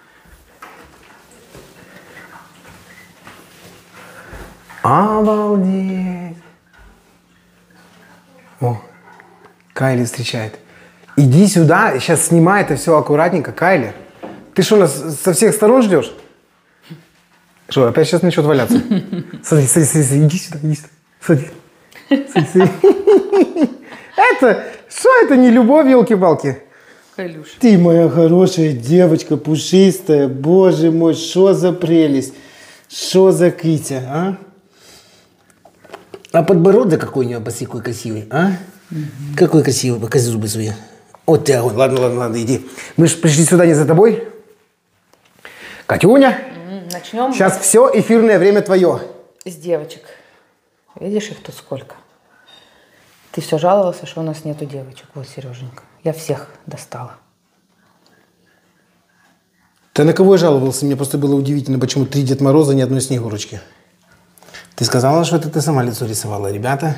[SPEAKER 1] Обалдеть. О, Кайли встречает. Иди сюда, сейчас снимай это все аккуратненько. Кайли, ты что, нас со всех сторон ждешь? Что, опять сейчас начнет валяться? Смотри, смотри, смотри, смотри, иди сюда, иди сюда. Смотри. Смотри, смотри. Это, что это не любовь, елки-палки?
[SPEAKER 2] Кайлюш.
[SPEAKER 1] Ты моя хорошая девочка, пушистая, боже мой, что за прелесть, что за китя, а? А подбородок какой у нее босикой красивый, а? Угу. Какой красивый, покажи зубы свои. Вот ты огонь, ладно, ладно, ладно, иди. Мы же пришли сюда не за тобой. Катюня,
[SPEAKER 2] начнем.
[SPEAKER 1] Сейчас все эфирное время твое.
[SPEAKER 2] С девочек. Видишь их тут сколько? Ты все жаловался, что у нас нету девочек. Вот, Сереженька, я всех достала.
[SPEAKER 1] Ты на кого я жаловался? Мне просто было удивительно, почему три Дед Мороза, ни одной Снегурочки. Ты сказала, что это ты сама лицо рисовала, ребята.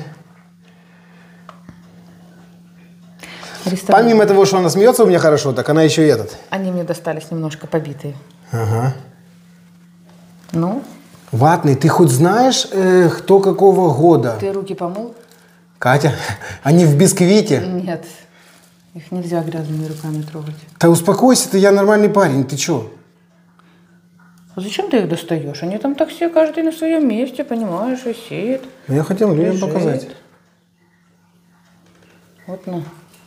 [SPEAKER 2] Ресторан.
[SPEAKER 1] Помимо того, что она смеется у меня хорошо, так она еще и этот.
[SPEAKER 2] Они мне достались немножко побитые.
[SPEAKER 1] Ага.
[SPEAKER 2] Ну?
[SPEAKER 1] Ватный, ты хоть знаешь, э, кто какого года?
[SPEAKER 2] Ты руки помыл?
[SPEAKER 1] Катя, они в бисквите.
[SPEAKER 2] Нет. Их нельзя грязными руками трогать.
[SPEAKER 1] Да успокойся, ты, я нормальный парень, ты че?
[SPEAKER 2] А зачем ты их достаешь? Они там так все, каждый на своем месте, понимаешь, висит.
[SPEAKER 1] Я хотел людям
[SPEAKER 2] лежит.
[SPEAKER 1] показать.
[SPEAKER 2] Вот на,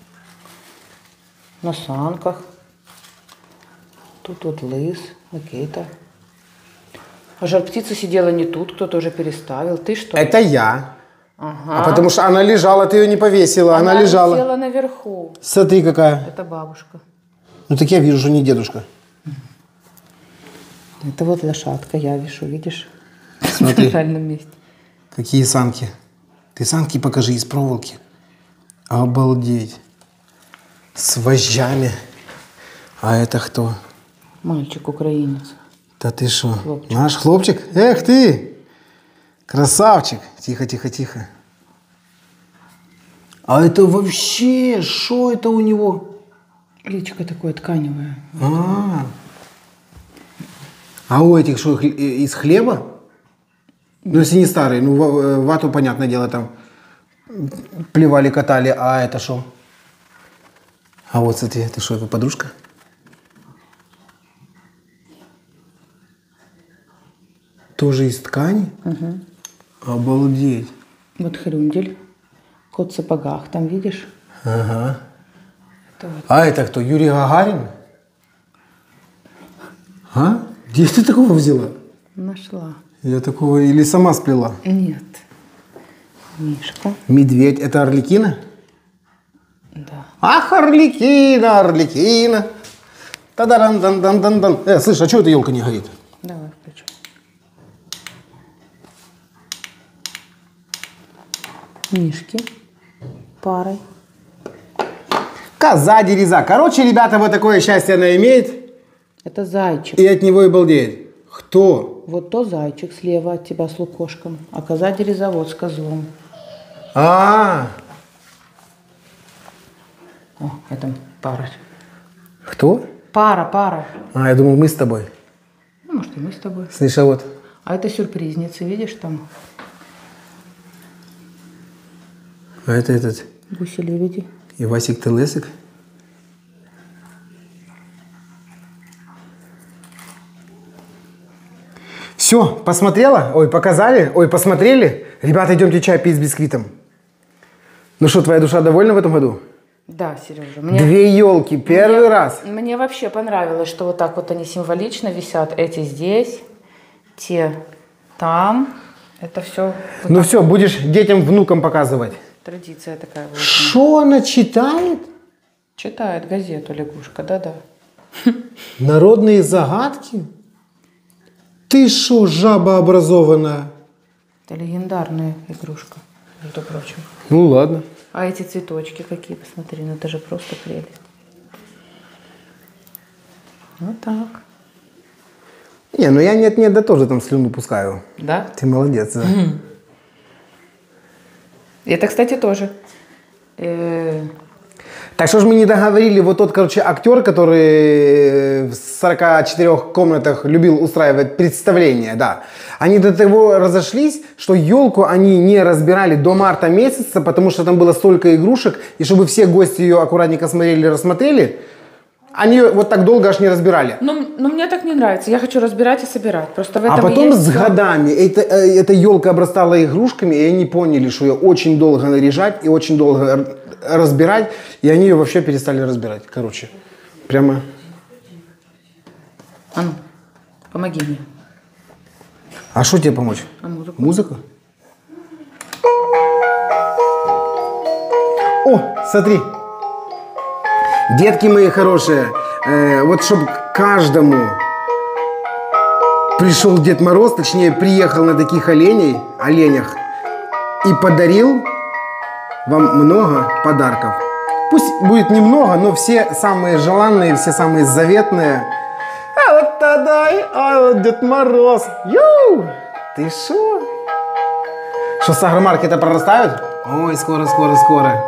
[SPEAKER 2] на санках. Тут вот лыс, Макейта. А жар-птица сидела не тут, кто-то уже переставил. Ты что?
[SPEAKER 1] Это я.
[SPEAKER 2] Ага.
[SPEAKER 1] А потому что она лежала, ты ее не повесила, она, она лежала.
[SPEAKER 2] Она лежала наверху.
[SPEAKER 1] Смотри, какая.
[SPEAKER 2] Это бабушка.
[SPEAKER 1] Ну так я вижу, что не дедушка.
[SPEAKER 2] Это вот лошадка, я вижу, видишь?
[SPEAKER 1] Смотри.
[SPEAKER 2] В правильном месте.
[SPEAKER 1] Какие санки. Ты санки покажи из проволоки. Обалдеть. С вожжами. А это кто?
[SPEAKER 2] Мальчик украинец.
[SPEAKER 1] Да ты что?
[SPEAKER 2] Хлопчик.
[SPEAKER 1] Наш хлопчик? Эх ты! Красавчик. Тихо, тихо, тихо. А это вообще, что это у него?
[SPEAKER 2] Личико такое тканевое.
[SPEAKER 1] А, а у этих что, из хлеба? Ну, если не старые, ну, вату, понятное дело, там плевали, катали, а это что? А вот, смотри, это что, это подружка? Тоже из ткани?
[SPEAKER 2] Угу.
[SPEAKER 1] Обалдеть.
[SPEAKER 2] Вот хрюндель. Кот в сапогах, там видишь?
[SPEAKER 1] Ага.
[SPEAKER 2] Это вот.
[SPEAKER 1] А это кто, Юрий Гагарин? А? Где ты такого взяла?
[SPEAKER 2] Нашла.
[SPEAKER 1] Я такого или сама сплела?
[SPEAKER 2] Нет. Мишка.
[SPEAKER 1] Медведь, это Арлекина?
[SPEAKER 2] Да.
[SPEAKER 1] Ах, Арлекина, Арлекина. Та-дан-дан-дан-дан-дан. Э, слышь, а что эта елка не горит?
[SPEAKER 2] Давай включу. Мишки парой.
[SPEAKER 1] Коза дереза. Короче, ребята, вот такое счастье она имеет.
[SPEAKER 2] Это зайчик.
[SPEAKER 1] И от него и балдеет. Кто?
[SPEAKER 2] Вот то зайчик слева от тебя с лукошком, а коза дереза вот с козлом.
[SPEAKER 1] А,
[SPEAKER 2] О, это пара.
[SPEAKER 1] кто?
[SPEAKER 2] Пара, пара.
[SPEAKER 1] А, я думал, мы с тобой.
[SPEAKER 2] Ну, может, и мы с тобой.
[SPEAKER 1] Слышь, а вот.
[SPEAKER 2] А это сюрпризницы, видишь, там
[SPEAKER 1] А это этот.
[SPEAKER 2] гуси-лебеди.
[SPEAKER 1] Ивасик Телесик. Все, посмотрела? Ой, показали? Ой, посмотрели? Ребята, идемте чай пить с бисквитом. Ну что, твоя душа довольна в этом году?
[SPEAKER 2] Да, Сережа. Мне,
[SPEAKER 1] Две елки, первый
[SPEAKER 2] мне,
[SPEAKER 1] раз.
[SPEAKER 2] Мне вообще понравилось, что вот так вот они символично висят. Эти здесь, те там. Это все. Вот
[SPEAKER 1] Ну
[SPEAKER 2] так.
[SPEAKER 1] все, будешь детям, внукам показывать.
[SPEAKER 2] Традиция такая. Вот.
[SPEAKER 1] Что она читает?
[SPEAKER 2] Читает газету лягушка, да-да.
[SPEAKER 1] Народные загадки? Ты шо, жаба образованная?
[SPEAKER 2] Это легендарная игрушка, между прочим.
[SPEAKER 1] Ну ладно.
[SPEAKER 2] А эти цветочки какие, посмотри, ну это же просто прелесть. Вот так.
[SPEAKER 1] Не, ну я нет-нет, да тоже там слюну пускаю.
[SPEAKER 2] Да?
[SPEAKER 1] Ты молодец, да.
[SPEAKER 2] Это, кстати, тоже. Э,
[SPEAKER 1] Так что ж мы не договорили, вот тот, короче, актер, который в сорока четырёх комнатах любил устраивать представления, да. Они до того разошлись, что елку они не разбирали до марта месяца, потому что там было столько игрушек, и чтобы все гости ее аккуратненько смотрели, рассмотрели, они вот так долго аж не разбирали.
[SPEAKER 2] ну, ну, мне так не нравится. Я хочу разбирать и собирать. Просто в этом
[SPEAKER 1] А потом
[SPEAKER 2] есть
[SPEAKER 1] с годами это, э, эта елка обрастала игрушками, и они поняли, что ее очень долго наряжать и очень долго р- разбирать, и они ее вообще перестали разбирать. Короче, прямо...
[SPEAKER 2] А ну, помоги мне.
[SPEAKER 1] А что тебе помочь?
[SPEAKER 2] А музыку?
[SPEAKER 1] Музыку? О, смотри. Детки мои хорошие, э, вот чтобы каждому пришел Дед Мороз, точнее приехал на таких оленей, оленях и подарил вам много подарков. Пусть будет немного, но все самые желанные, все самые заветные. А вот тогда, а вот Дед Мороз. Ю! Ты шо? Что, с агромаркета прорастают? Ой, скоро, скоро, скоро.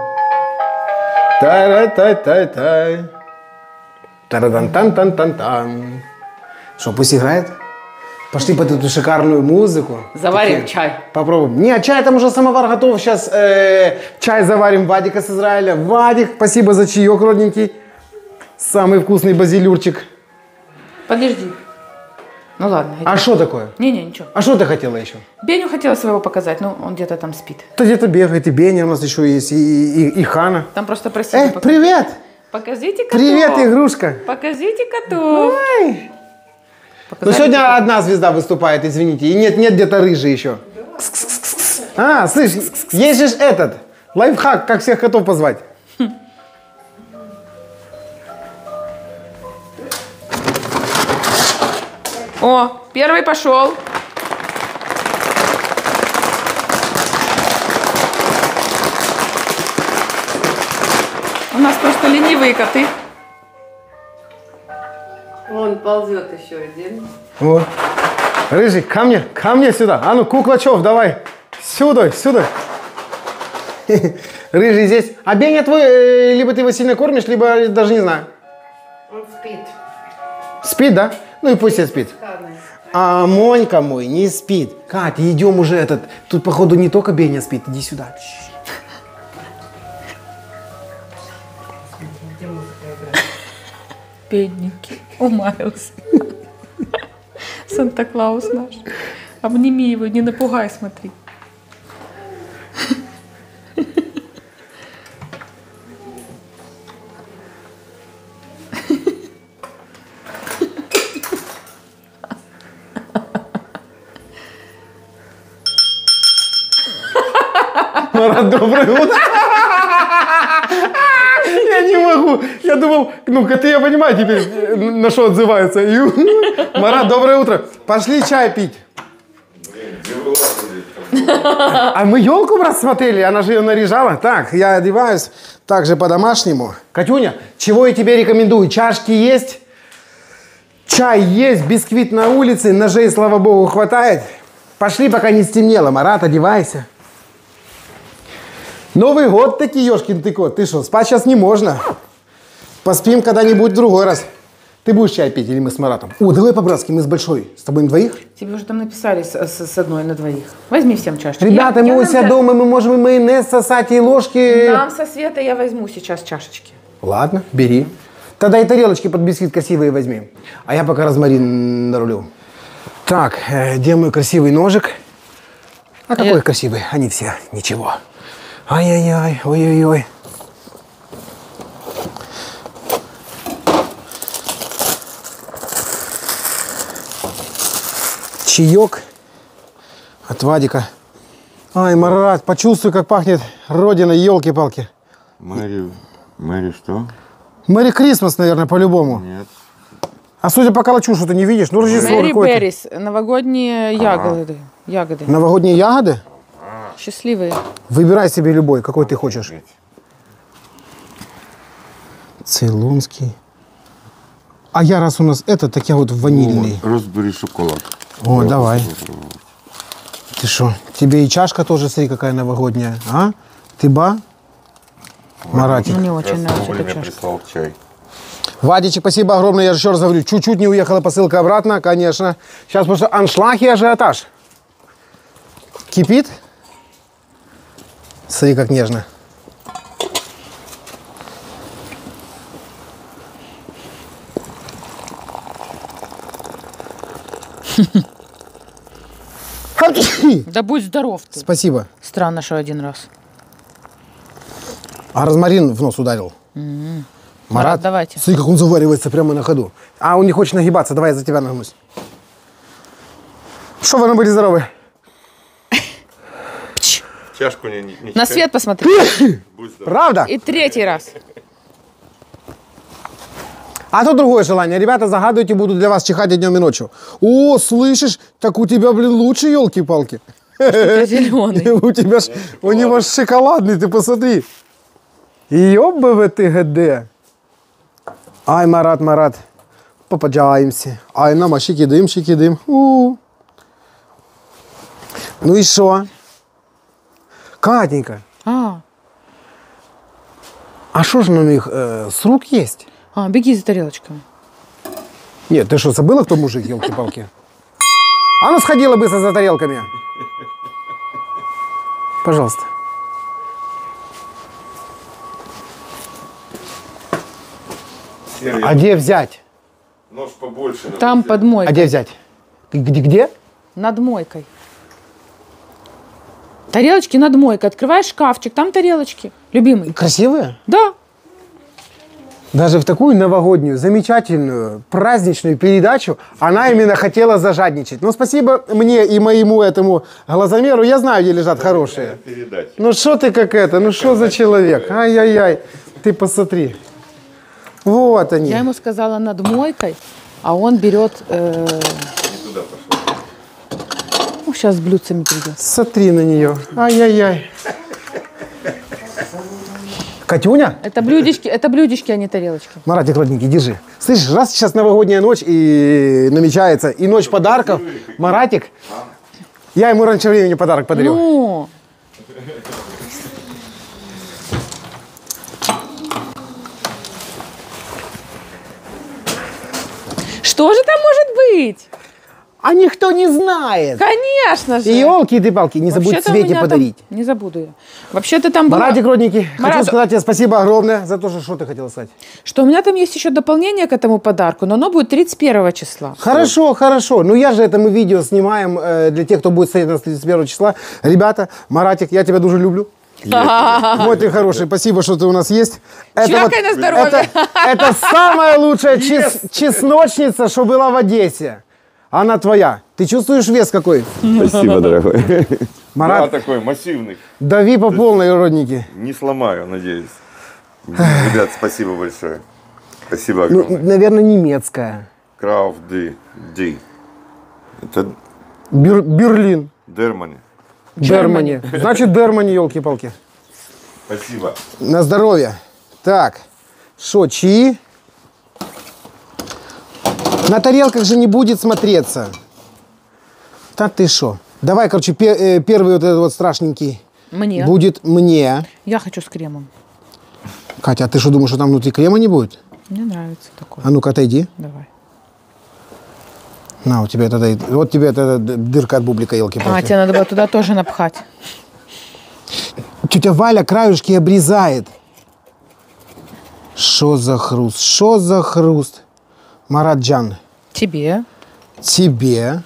[SPEAKER 1] Тай-тай-тай-тай. Тарадан-тан-тан-тан-тан. Что, пусть играет? Пошли под эту шикарную музыку.
[SPEAKER 2] Заварим
[SPEAKER 1] Такие.
[SPEAKER 2] чай.
[SPEAKER 1] Попробуем. Не, чай там уже самовар готов. Сейчас э, чай заварим Вадика с Израиля. Вадик, спасибо за чаек, родненький. Самый вкусный базилюрчик.
[SPEAKER 2] Подожди. Ну ладно.
[SPEAKER 1] А что такое?
[SPEAKER 2] Не-не, ничего.
[SPEAKER 1] А что ты хотела еще?
[SPEAKER 2] Беню хотела своего показать, но он где-то там спит.
[SPEAKER 1] Да где-то бегает, и Беня у нас еще есть, и, и, и Хана.
[SPEAKER 2] Там просто просили
[SPEAKER 1] Эй,
[SPEAKER 2] показать.
[SPEAKER 1] привет!
[SPEAKER 2] Покажите котов.
[SPEAKER 1] Привет, игрушка!
[SPEAKER 2] Покажите котов.
[SPEAKER 1] Ой. Ну,
[SPEAKER 2] Показали
[SPEAKER 1] сегодня
[SPEAKER 2] котов.
[SPEAKER 1] одна звезда выступает, извините. И нет, нет где-то рыжий еще. А, слышь, есть же ж этот, лайфхак, как всех котов позвать.
[SPEAKER 2] О, первый пошел. У нас просто ленивые коты.
[SPEAKER 4] Вон ползет еще один.
[SPEAKER 1] Вот. Рыжий, ко мне, ко мне сюда. А ну, Куклачев, давай. Сюда, сюда. Рыжий здесь. А Беня твой, э, либо ты его сильно кормишь, либо даже не знаю.
[SPEAKER 4] Он спит.
[SPEAKER 1] Спит, да? Ну и пусть и спит.
[SPEAKER 4] Шикарный.
[SPEAKER 1] А Монька мой не спит. Катя, идем уже этот. Тут, походу, не только Беня спит. Иди сюда.
[SPEAKER 2] Бедненький, умаялся. Санта-Клаус наш. Обними его, не напугай, смотри.
[SPEAKER 1] Марат, доброе утро. Я не могу. Я думал, ну, коты, я понимаю теперь, на что отзываются. И, Марат, доброе утро. Пошли чай пить. А мы елку рассмотрели, она же ее наряжала. Так, я одеваюсь также по-домашнему. Катюня, чего я тебе рекомендую? Чашки есть, чай есть, бисквит на улице, ножей, слава богу, хватает. Пошли, пока не стемнело. Марат, одевайся. Новый год таки, ёшкин ты кот. Ты что, спать сейчас не можно. Поспим когда-нибудь в другой раз. Ты будешь чай пить или мы с Маратом? О, давай по-братски, мы с Большой. С тобой на двоих?
[SPEAKER 2] Тебе уже там написали с, с- с одной на двоих. Возьми всем чашечки.
[SPEAKER 1] Ребята,
[SPEAKER 2] Я-
[SPEAKER 1] мы
[SPEAKER 2] я
[SPEAKER 1] у
[SPEAKER 2] нам
[SPEAKER 1] себя
[SPEAKER 2] за-
[SPEAKER 1] дома, мы можем и майонез сосать, и ложки.
[SPEAKER 2] Нам со Света я возьму сейчас чашечки.
[SPEAKER 1] Ладно, бери. Тогда и тарелочки под бисквит красивые возьми. А я пока розмарин нарулю. Так, э, где мой красивый ножик? А какой
[SPEAKER 2] я-
[SPEAKER 1] красивый? Они все, ничего. Ай-яй-яй, ой-ой-ой. Чаек от Вадика. Ай, Марат, почувствуй, как пахнет родина, елки-палки.
[SPEAKER 3] Мэри, Мэри что?
[SPEAKER 1] Мэри Крисмас, наверное, по-любому.
[SPEAKER 3] Нет.
[SPEAKER 1] А судя по калачу, что ты не видишь, ну Рождество
[SPEAKER 2] Мэри
[SPEAKER 1] какое-то.
[SPEAKER 2] Беррис, новогодние ягоды. Ягоды.
[SPEAKER 1] Новогодние ягоды?
[SPEAKER 2] Счастливые.
[SPEAKER 1] Выбирай себе любой, какой ты хочешь. Цейлонский. А я раз у нас это, так я вот ванильный.
[SPEAKER 3] Розбери шоколад.
[SPEAKER 1] О, давай. Ты что, Тебе и чашка тоже, смотри, какая новогодняя. А? Ты ба? Маратик.
[SPEAKER 2] Мне очень нравится
[SPEAKER 3] Вовремя
[SPEAKER 2] эта чашка.
[SPEAKER 3] прислал чай.
[SPEAKER 1] Вадичек, спасибо огромное. Я еще раз говорю, чуть-чуть не уехала посылка обратно, конечно. Сейчас просто аншлаг и ажиотаж. Кипит. Смотри, как нежно.
[SPEAKER 2] Да будь здоров ты.
[SPEAKER 1] Спасибо.
[SPEAKER 2] Странно, что один раз.
[SPEAKER 1] А розмарин в нос ударил. Марат,
[SPEAKER 2] Марат, давайте.
[SPEAKER 1] Смотри, как он заваривается прямо на ходу. А он не хочет нагибаться. Давай я за тебя нагнусь. Что вы, ну, были здоровы?
[SPEAKER 3] Чашку не, не, не
[SPEAKER 2] На
[SPEAKER 3] читай.
[SPEAKER 2] свет посмотри.
[SPEAKER 3] Будь здоров.
[SPEAKER 1] Правда?
[SPEAKER 2] И третий раз.
[SPEAKER 1] А тут другое желание. Ребята, загадывайте, буду для вас чихать и днем и ночью. О, слышишь? Так у тебя, блин, лучше, елки-палки.
[SPEAKER 2] Зеленый.
[SPEAKER 1] У тебя ж, у него ж шоколадный, ты посмотри. Ёбывы ты, ГД. Ай, Марат, Марат, попадаемся. Ай, нам, а щики-дым, щики-дым. У. Ну и что? Катенька,
[SPEAKER 2] А,
[SPEAKER 1] а что ж у них э, с рук есть?
[SPEAKER 2] а, беги за тарелочками.
[SPEAKER 1] Нет, ты что, забыла, кто мужик, елки-палки? А ну сходила быстро за тарелками. Пожалуйста.
[SPEAKER 3] Серый,
[SPEAKER 1] А где взять?
[SPEAKER 3] нож побольше. надо
[SPEAKER 2] Там
[SPEAKER 3] взять.
[SPEAKER 2] под
[SPEAKER 1] А
[SPEAKER 2] мойкой.
[SPEAKER 1] где взять? Где? Где?
[SPEAKER 2] Над мойкой. Тарелочки над мойкой. Открываешь шкафчик, там тарелочки. Любимый.
[SPEAKER 1] Красивые?
[SPEAKER 2] Да.
[SPEAKER 1] Даже в такую новогоднюю, замечательную, праздничную передачу она именно хотела зажадничать. Ну, спасибо мне и моему этому глазомеру. Я знаю, где лежат хорошие.
[SPEAKER 3] Передача.
[SPEAKER 1] Ну, что ты как это? Ну, что за человек? Ай-яй-яй. Ты посмотри. Вот они.
[SPEAKER 2] Я ему сказала над мойкой, а он берет... э,
[SPEAKER 3] Не туда пошел.
[SPEAKER 2] Ну, сейчас с блюдцами придет.
[SPEAKER 1] Смотри на нее. Ай-яй-яй. Катюня?
[SPEAKER 2] Это блюдечки, это блюдечки, а не тарелочки.
[SPEAKER 1] Маратик, родненький, держи. Слышишь, раз сейчас новогодняя ночь и намечается, и ночь подарков, Маратик, я ему раньше времени подарок подарю.
[SPEAKER 2] Ну, что же там может быть?
[SPEAKER 1] А никто не знает.
[SPEAKER 2] Конечно же.
[SPEAKER 1] И елки, и палки, не забудь
[SPEAKER 2] Вообще-то у
[SPEAKER 1] Свете
[SPEAKER 2] меня там-
[SPEAKER 1] подарить.
[SPEAKER 2] Не забуду я. Вообще-то там было...
[SPEAKER 1] Маратик, родненький, хочу
[SPEAKER 2] Марат-
[SPEAKER 1] сказать тебе спасибо огромное за то, что, что ты хотела сказать.
[SPEAKER 2] Что у меня там есть еще дополнение к этому подарку, но оно будет тридцать первого числа.
[SPEAKER 1] Хорошо, хорошо. Ну я же это мы видео снимаем э, для тех, кто будет смотреть нас тридцать первого числа. Ребята, Маратик, я тебя дуже люблю. Мой ты хороший, спасибо, что ты у нас есть. Это,
[SPEAKER 2] Чвякай на здоровье.
[SPEAKER 1] это, это самая лучшая чес- чесночница, что была в Одессе. Она твоя. Ты чувствуешь вес какой?
[SPEAKER 3] Спасибо, дорогой.
[SPEAKER 1] Марат,
[SPEAKER 3] Да, такой массивный.
[SPEAKER 1] дави по полной, родники.
[SPEAKER 3] Не сломаю, надеюсь. Ребят, спасибо большое. Спасибо
[SPEAKER 1] Ну,
[SPEAKER 3] огромное.
[SPEAKER 1] наверное, немецкая.
[SPEAKER 3] Крауф Ди. Ди. Это
[SPEAKER 1] Бюр- Берлин.
[SPEAKER 3] Дермани.
[SPEAKER 1] Дермани. Значит, Дермани, елки-палки.
[SPEAKER 3] Спасибо.
[SPEAKER 1] На здоровье. Так, что, чаи? На тарелках же не будет смотреться. Да ты что? Давай, короче, пе- э, первый вот этот вот страшненький
[SPEAKER 2] Мне.
[SPEAKER 1] будет мне.
[SPEAKER 2] Я хочу с кремом.
[SPEAKER 1] Катя, а ты что, думаешь, что там внутри крема не будет?
[SPEAKER 2] Мне нравится такое.
[SPEAKER 1] А ну-ка, отойди.
[SPEAKER 2] Давай.
[SPEAKER 1] На, у тебя это, вот тебе это дырка от бублика,
[SPEAKER 2] А,
[SPEAKER 1] елки-палки.
[SPEAKER 2] тебе надо было туда тоже напхать.
[SPEAKER 1] Тетя Валя краюшки обрезает. Что за хруст? Что за хруст? Мараджан,
[SPEAKER 2] Тебе.
[SPEAKER 1] тебе.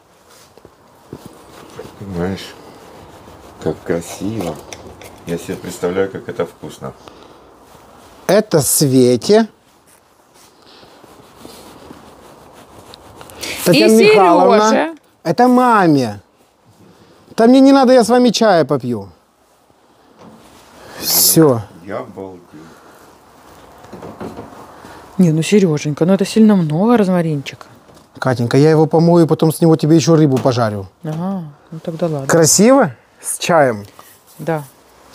[SPEAKER 3] Понимаешь, как красиво. Я себе представляю, как это вкусно.
[SPEAKER 1] Это Свете. Татьяна
[SPEAKER 2] И
[SPEAKER 1] Михайловна.
[SPEAKER 2] Серёже.
[SPEAKER 1] Это маме. Там мне не надо, я с вами чая попью. Все.
[SPEAKER 3] Я обалдел.
[SPEAKER 2] Не, ну Сереженька, ну это сильно много розмаринчика.
[SPEAKER 1] Катенька, я его помою, потом с него тебе еще рыбу пожарю.
[SPEAKER 2] Ага, ну тогда ладно.
[SPEAKER 1] Красиво? С чаем.
[SPEAKER 2] Да.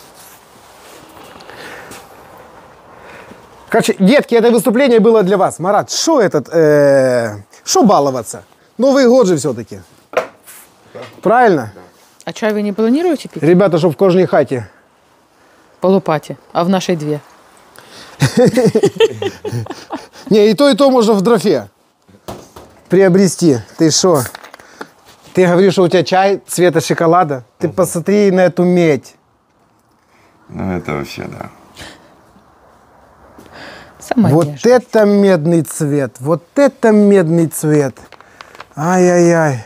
[SPEAKER 1] Короче, детки, это выступление было для вас. Марат, что этот, что баловаться? Новый год же все-таки. Правильно?
[SPEAKER 2] А чай вы не планируете пить?
[SPEAKER 1] Ребята, что в кожній хаті.
[SPEAKER 2] По лопате, а в нашей две.
[SPEAKER 1] Не, и то, и то можно в дрофе приобрести. Ты что? Ты говоришь, что у тебя чай цвета шоколада? Ты угу. посмотри на эту медь.
[SPEAKER 3] Ну, это вообще, да.
[SPEAKER 2] Самая
[SPEAKER 1] вот
[SPEAKER 2] нежная.
[SPEAKER 1] Это медный цвет. Вот это медный цвет. Ай-яй-яй.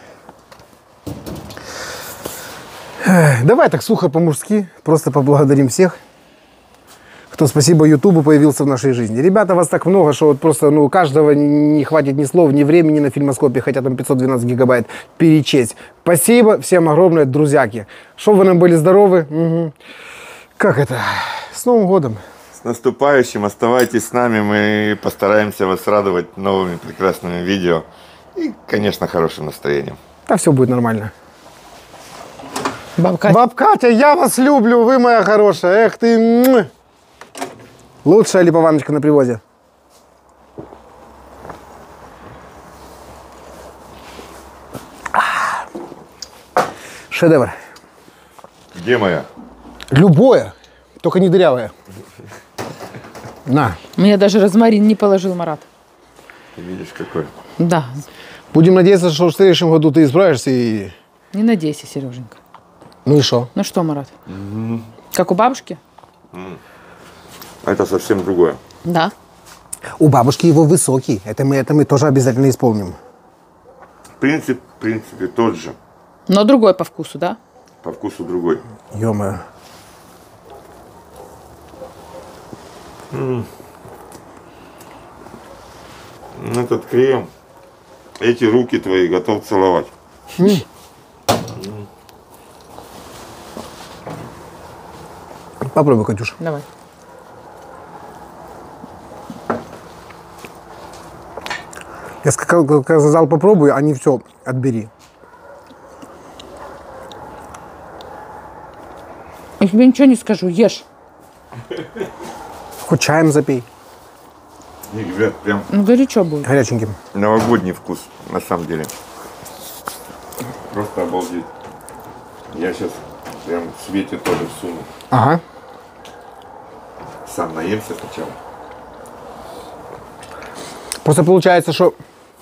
[SPEAKER 1] Давай так сухо по-мужски. Просто поблагодарим всех, кто спасибо Ютубу появился в нашей жизни. Ребята, вас так много, что вот просто ну, каждого не хватит ни слов, ни времени на фильмоскопе, хотя там пятьсот двенадцать гигабайт перечесть. Спасибо всем огромное, друзьяки. Чтобы вы нам были здоровы. Угу. Как это? С Новым годом.
[SPEAKER 3] С наступающим. Оставайтесь с нами. Мы постараемся вас радовать новыми прекрасными видео. И, конечно, хорошим настроением.
[SPEAKER 1] Да все будет нормально.
[SPEAKER 2] Баб Катя.
[SPEAKER 1] Баб Катя, я вас люблю, вы моя хорошая. Эх ты. Лучшая липованочка на привозе. Шедевр.
[SPEAKER 3] Где моя?
[SPEAKER 1] Любое, только не дырявое. На.
[SPEAKER 2] Мне даже розмарин не положил Марат.
[SPEAKER 3] Ты видишь, какой?
[SPEAKER 2] Да.
[SPEAKER 1] Будем надеяться, что в следующем году ты исправишься и...
[SPEAKER 2] Не надейся, Сереженька.
[SPEAKER 1] Ну и что?
[SPEAKER 2] Ну что, Марат?
[SPEAKER 3] Угу.
[SPEAKER 2] Как у бабушки?
[SPEAKER 3] М. Это совсем другое.
[SPEAKER 2] Да.
[SPEAKER 1] У бабушки его высокий. Это мы, это мы тоже обязательно исполним.
[SPEAKER 3] Принцип, в принципе, тот же.
[SPEAKER 2] Но другой по вкусу, да?
[SPEAKER 3] По вкусу другой.
[SPEAKER 1] Ё-моё.
[SPEAKER 3] М. Этот крем, эти руки твои готов целовать.
[SPEAKER 1] М. Попробуй, Катюш.
[SPEAKER 2] Давай.
[SPEAKER 1] Я сказал, сказал попробуй, а не все отбери.
[SPEAKER 2] Я тебе ничего не скажу, ешь.
[SPEAKER 1] Хоть чаем запей.
[SPEAKER 3] Не, ребят, прям
[SPEAKER 2] Ну горячо будет.
[SPEAKER 1] Горяченьким.
[SPEAKER 3] новогодний вкус, на самом деле. Просто обалдеть. Я сейчас прям в Свете тоже всуну.
[SPEAKER 1] Ага.
[SPEAKER 3] Сам наемся сначала.
[SPEAKER 1] Просто получается, что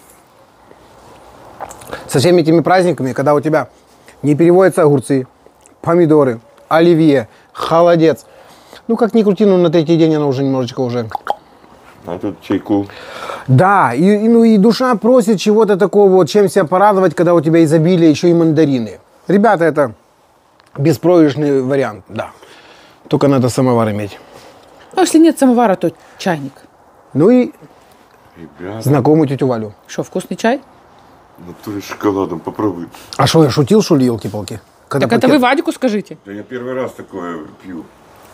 [SPEAKER 1] со всеми этими праздниками, когда у тебя не переводятся огурцы, помидоры, оливье, холодец, ну как ни крути, но на третий день она уже немножечко уже...
[SPEAKER 3] А тут чайку.
[SPEAKER 1] Да, и, и, ну, и душа просит чего-то такого, вот, чем себя порадовать, когда у тебя изобилие, еще и мандарины. Ребята, это беспроигрышный вариант, да. Только надо самовар иметь.
[SPEAKER 2] Ну, если нет самовара, то чайник.
[SPEAKER 1] Ну и
[SPEAKER 3] Ребята,
[SPEAKER 1] знакомую тетю Валю.
[SPEAKER 2] Что, вкусный чай?
[SPEAKER 3] натуре с шоколадом, попробуй.
[SPEAKER 1] А что, я шутил, что ли, елки-палки? Когда
[SPEAKER 2] Так это
[SPEAKER 1] пакет-
[SPEAKER 2] вы Вадику скажите.
[SPEAKER 3] Да я первый раз такое пью.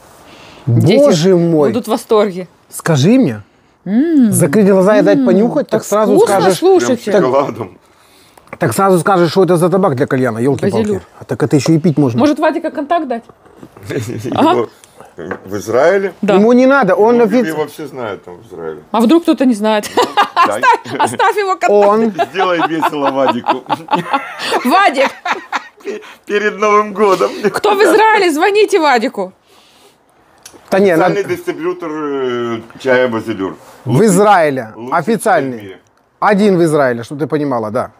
[SPEAKER 1] Боже мой,
[SPEAKER 2] Будут в восторге.
[SPEAKER 1] скажи мне. Закрыть глаза и дать понюхать, так,
[SPEAKER 2] Так
[SPEAKER 1] сразу
[SPEAKER 2] вкусно,
[SPEAKER 1] скажешь,
[SPEAKER 3] Прям с
[SPEAKER 2] слушайте.
[SPEAKER 3] шоколадом.
[SPEAKER 1] так сразу скажешь, что это за табак для кальяна, елки-палки.
[SPEAKER 2] Базилюр.
[SPEAKER 1] А так это еще и пить можно.
[SPEAKER 2] Может, Вадика контакт дать?
[SPEAKER 3] Его- В Израиле?
[SPEAKER 2] Да.
[SPEAKER 1] Ему не надо, он
[SPEAKER 3] Ну,
[SPEAKER 1] офиц-
[SPEAKER 3] его все знают там в Израиле.
[SPEAKER 2] А вдруг кто-то не знает?
[SPEAKER 3] Дай.
[SPEAKER 2] Оставь его контакт.
[SPEAKER 1] Он,
[SPEAKER 3] Сделай весело Вадику.
[SPEAKER 2] Вадик,
[SPEAKER 3] Перед Новым годом.
[SPEAKER 2] кто в Израиле, звоните Вадику.
[SPEAKER 1] да не,
[SPEAKER 3] Официальный
[SPEAKER 1] надо-
[SPEAKER 3] дистрибьютор э, чая Базилюр.
[SPEAKER 1] в Израиле,
[SPEAKER 3] Лучший чай в
[SPEAKER 1] официальный.
[SPEAKER 3] мире.
[SPEAKER 1] Один в Израиле, чтобы ты понимала, да.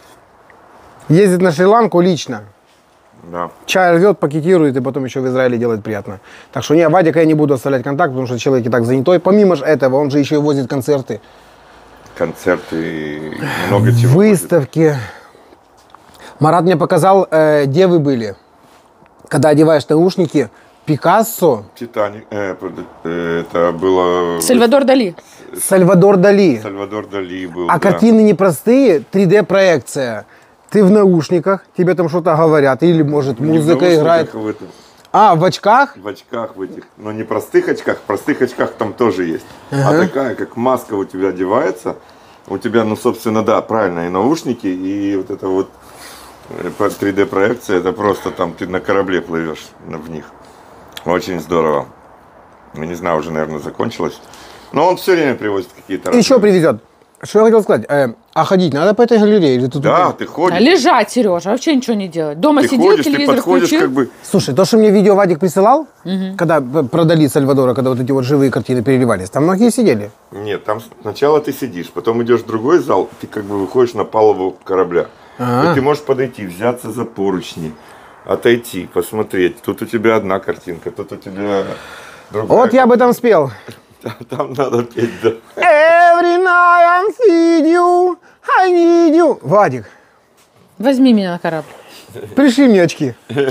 [SPEAKER 1] Ездит на Шри-Ланку лично.
[SPEAKER 3] Да.
[SPEAKER 1] Чай рвет, пакетирует и потом еще в Израиле делает приятно. Так что не, Вадика я не буду оставлять контакт, потому что человек и так занятой. Помимо же этого, он же еще и возит концерты,
[SPEAKER 3] Концерты и много чего.
[SPEAKER 1] выставки. Марат мне показал, э, где вы были. Когда одеваешь наушники, Пикассо,
[SPEAKER 3] Титаник. э, под- э, это было...
[SPEAKER 2] Сальвадор Дали.
[SPEAKER 1] Сальвадор Дали.
[SPEAKER 3] Сальвадор Дали был.
[SPEAKER 1] А
[SPEAKER 3] да.
[SPEAKER 1] картины непростые, три дэ-проекция. Ты в наушниках, тебе там что-то говорят, или, может,
[SPEAKER 3] Не в
[SPEAKER 1] музыка
[SPEAKER 3] наушниках,
[SPEAKER 1] играет.
[SPEAKER 3] В, этом,
[SPEAKER 1] А, в очках?
[SPEAKER 3] в очках в этих. Но не простых очках. В простых очках там тоже есть. А такая, как маска у тебя одевается. У тебя, ну, собственно, да, правильно, и наушники, и вот это вот э, три дэ-проекция. Это просто там ты на корабле плывешь в них. Очень здорово. Ну, не знаю, уже, наверное, закончилось. Но он все время привозит какие-то...
[SPEAKER 1] Еще
[SPEAKER 3] разные-
[SPEAKER 1] привезет. Что я хотел сказать? Э, а ходить надо по этой галерее? Или тут
[SPEAKER 3] Да,
[SPEAKER 1] тут-
[SPEAKER 3] ты ходишь.
[SPEAKER 2] А лежать, Сережа, вообще ничего не делать. Дома
[SPEAKER 3] Ты
[SPEAKER 2] сидел,
[SPEAKER 3] ходишь, ты
[SPEAKER 2] телевизор
[SPEAKER 3] подходишь,
[SPEAKER 2] включил.
[SPEAKER 3] как бы.
[SPEAKER 1] Слушай, то, что мне видео Вадик присылал, когда п- продали Сальвадора, когда вот эти вот живые картины переливались, там многие сидели.
[SPEAKER 3] Нет, там сначала ты сидишь, потом идешь в другой зал, ты как бы выходишь на палубу корабля.
[SPEAKER 1] А.
[SPEAKER 3] И ты можешь подойти, взяться за поручни, отойти, посмотреть. Тут у тебя одна картинка, тут у тебя другая.
[SPEAKER 1] Вот я об этом спел.
[SPEAKER 3] Там, там надо петь, да.
[SPEAKER 1] Every night I feed you, I need you. Вадик,
[SPEAKER 2] Возьми меня на корабль.
[SPEAKER 1] пришли мне очки. I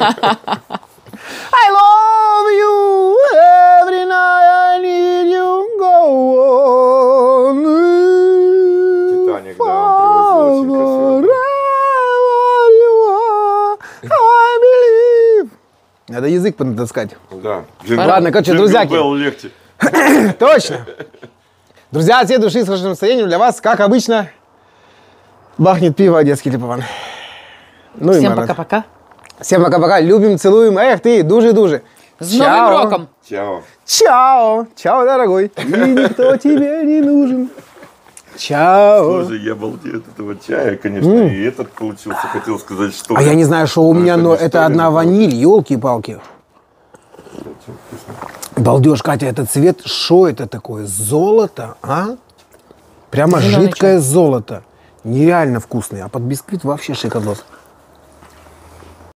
[SPEAKER 1] love you, every night I need you, go on.
[SPEAKER 3] Титаник, да, он привозил очень красиво.
[SPEAKER 1] Wherever you are, I believe. Надо язык понатаскать.
[SPEAKER 3] Да.
[SPEAKER 1] Ладно, короче,
[SPEAKER 3] Джингл
[SPEAKER 1] друзьяки.
[SPEAKER 3] Белл легче.
[SPEAKER 1] Точно. Друзья, от всей души с хорошим настроением для вас, как обычно, бахнет пиво одесский Липован. Ну и
[SPEAKER 2] Всем
[SPEAKER 1] Марат.
[SPEAKER 2] пока-пока.
[SPEAKER 1] Всем пока-пока. Любим, целуем. Эх ты, дужи-дужи.
[SPEAKER 2] С Новым роком.
[SPEAKER 3] Чао.
[SPEAKER 1] Чао. Чао, дорогой. И никто тебе не нужен. Чао.
[SPEAKER 3] Слушай, я балдею от этого чая, конечно, и этот получился, хотел сказать, что...
[SPEAKER 1] А я не знаю, что у меня, но
[SPEAKER 3] не
[SPEAKER 1] это
[SPEAKER 3] стоит,
[SPEAKER 1] одна
[SPEAKER 3] но-
[SPEAKER 1] ваниль, елки-палки. Балдеж, Катя, этот цвет, что это такое? Золото, а? Прямо
[SPEAKER 2] Зелёный
[SPEAKER 1] жидкое золото. Нереально вкусный, а под бисквит вообще шикардос.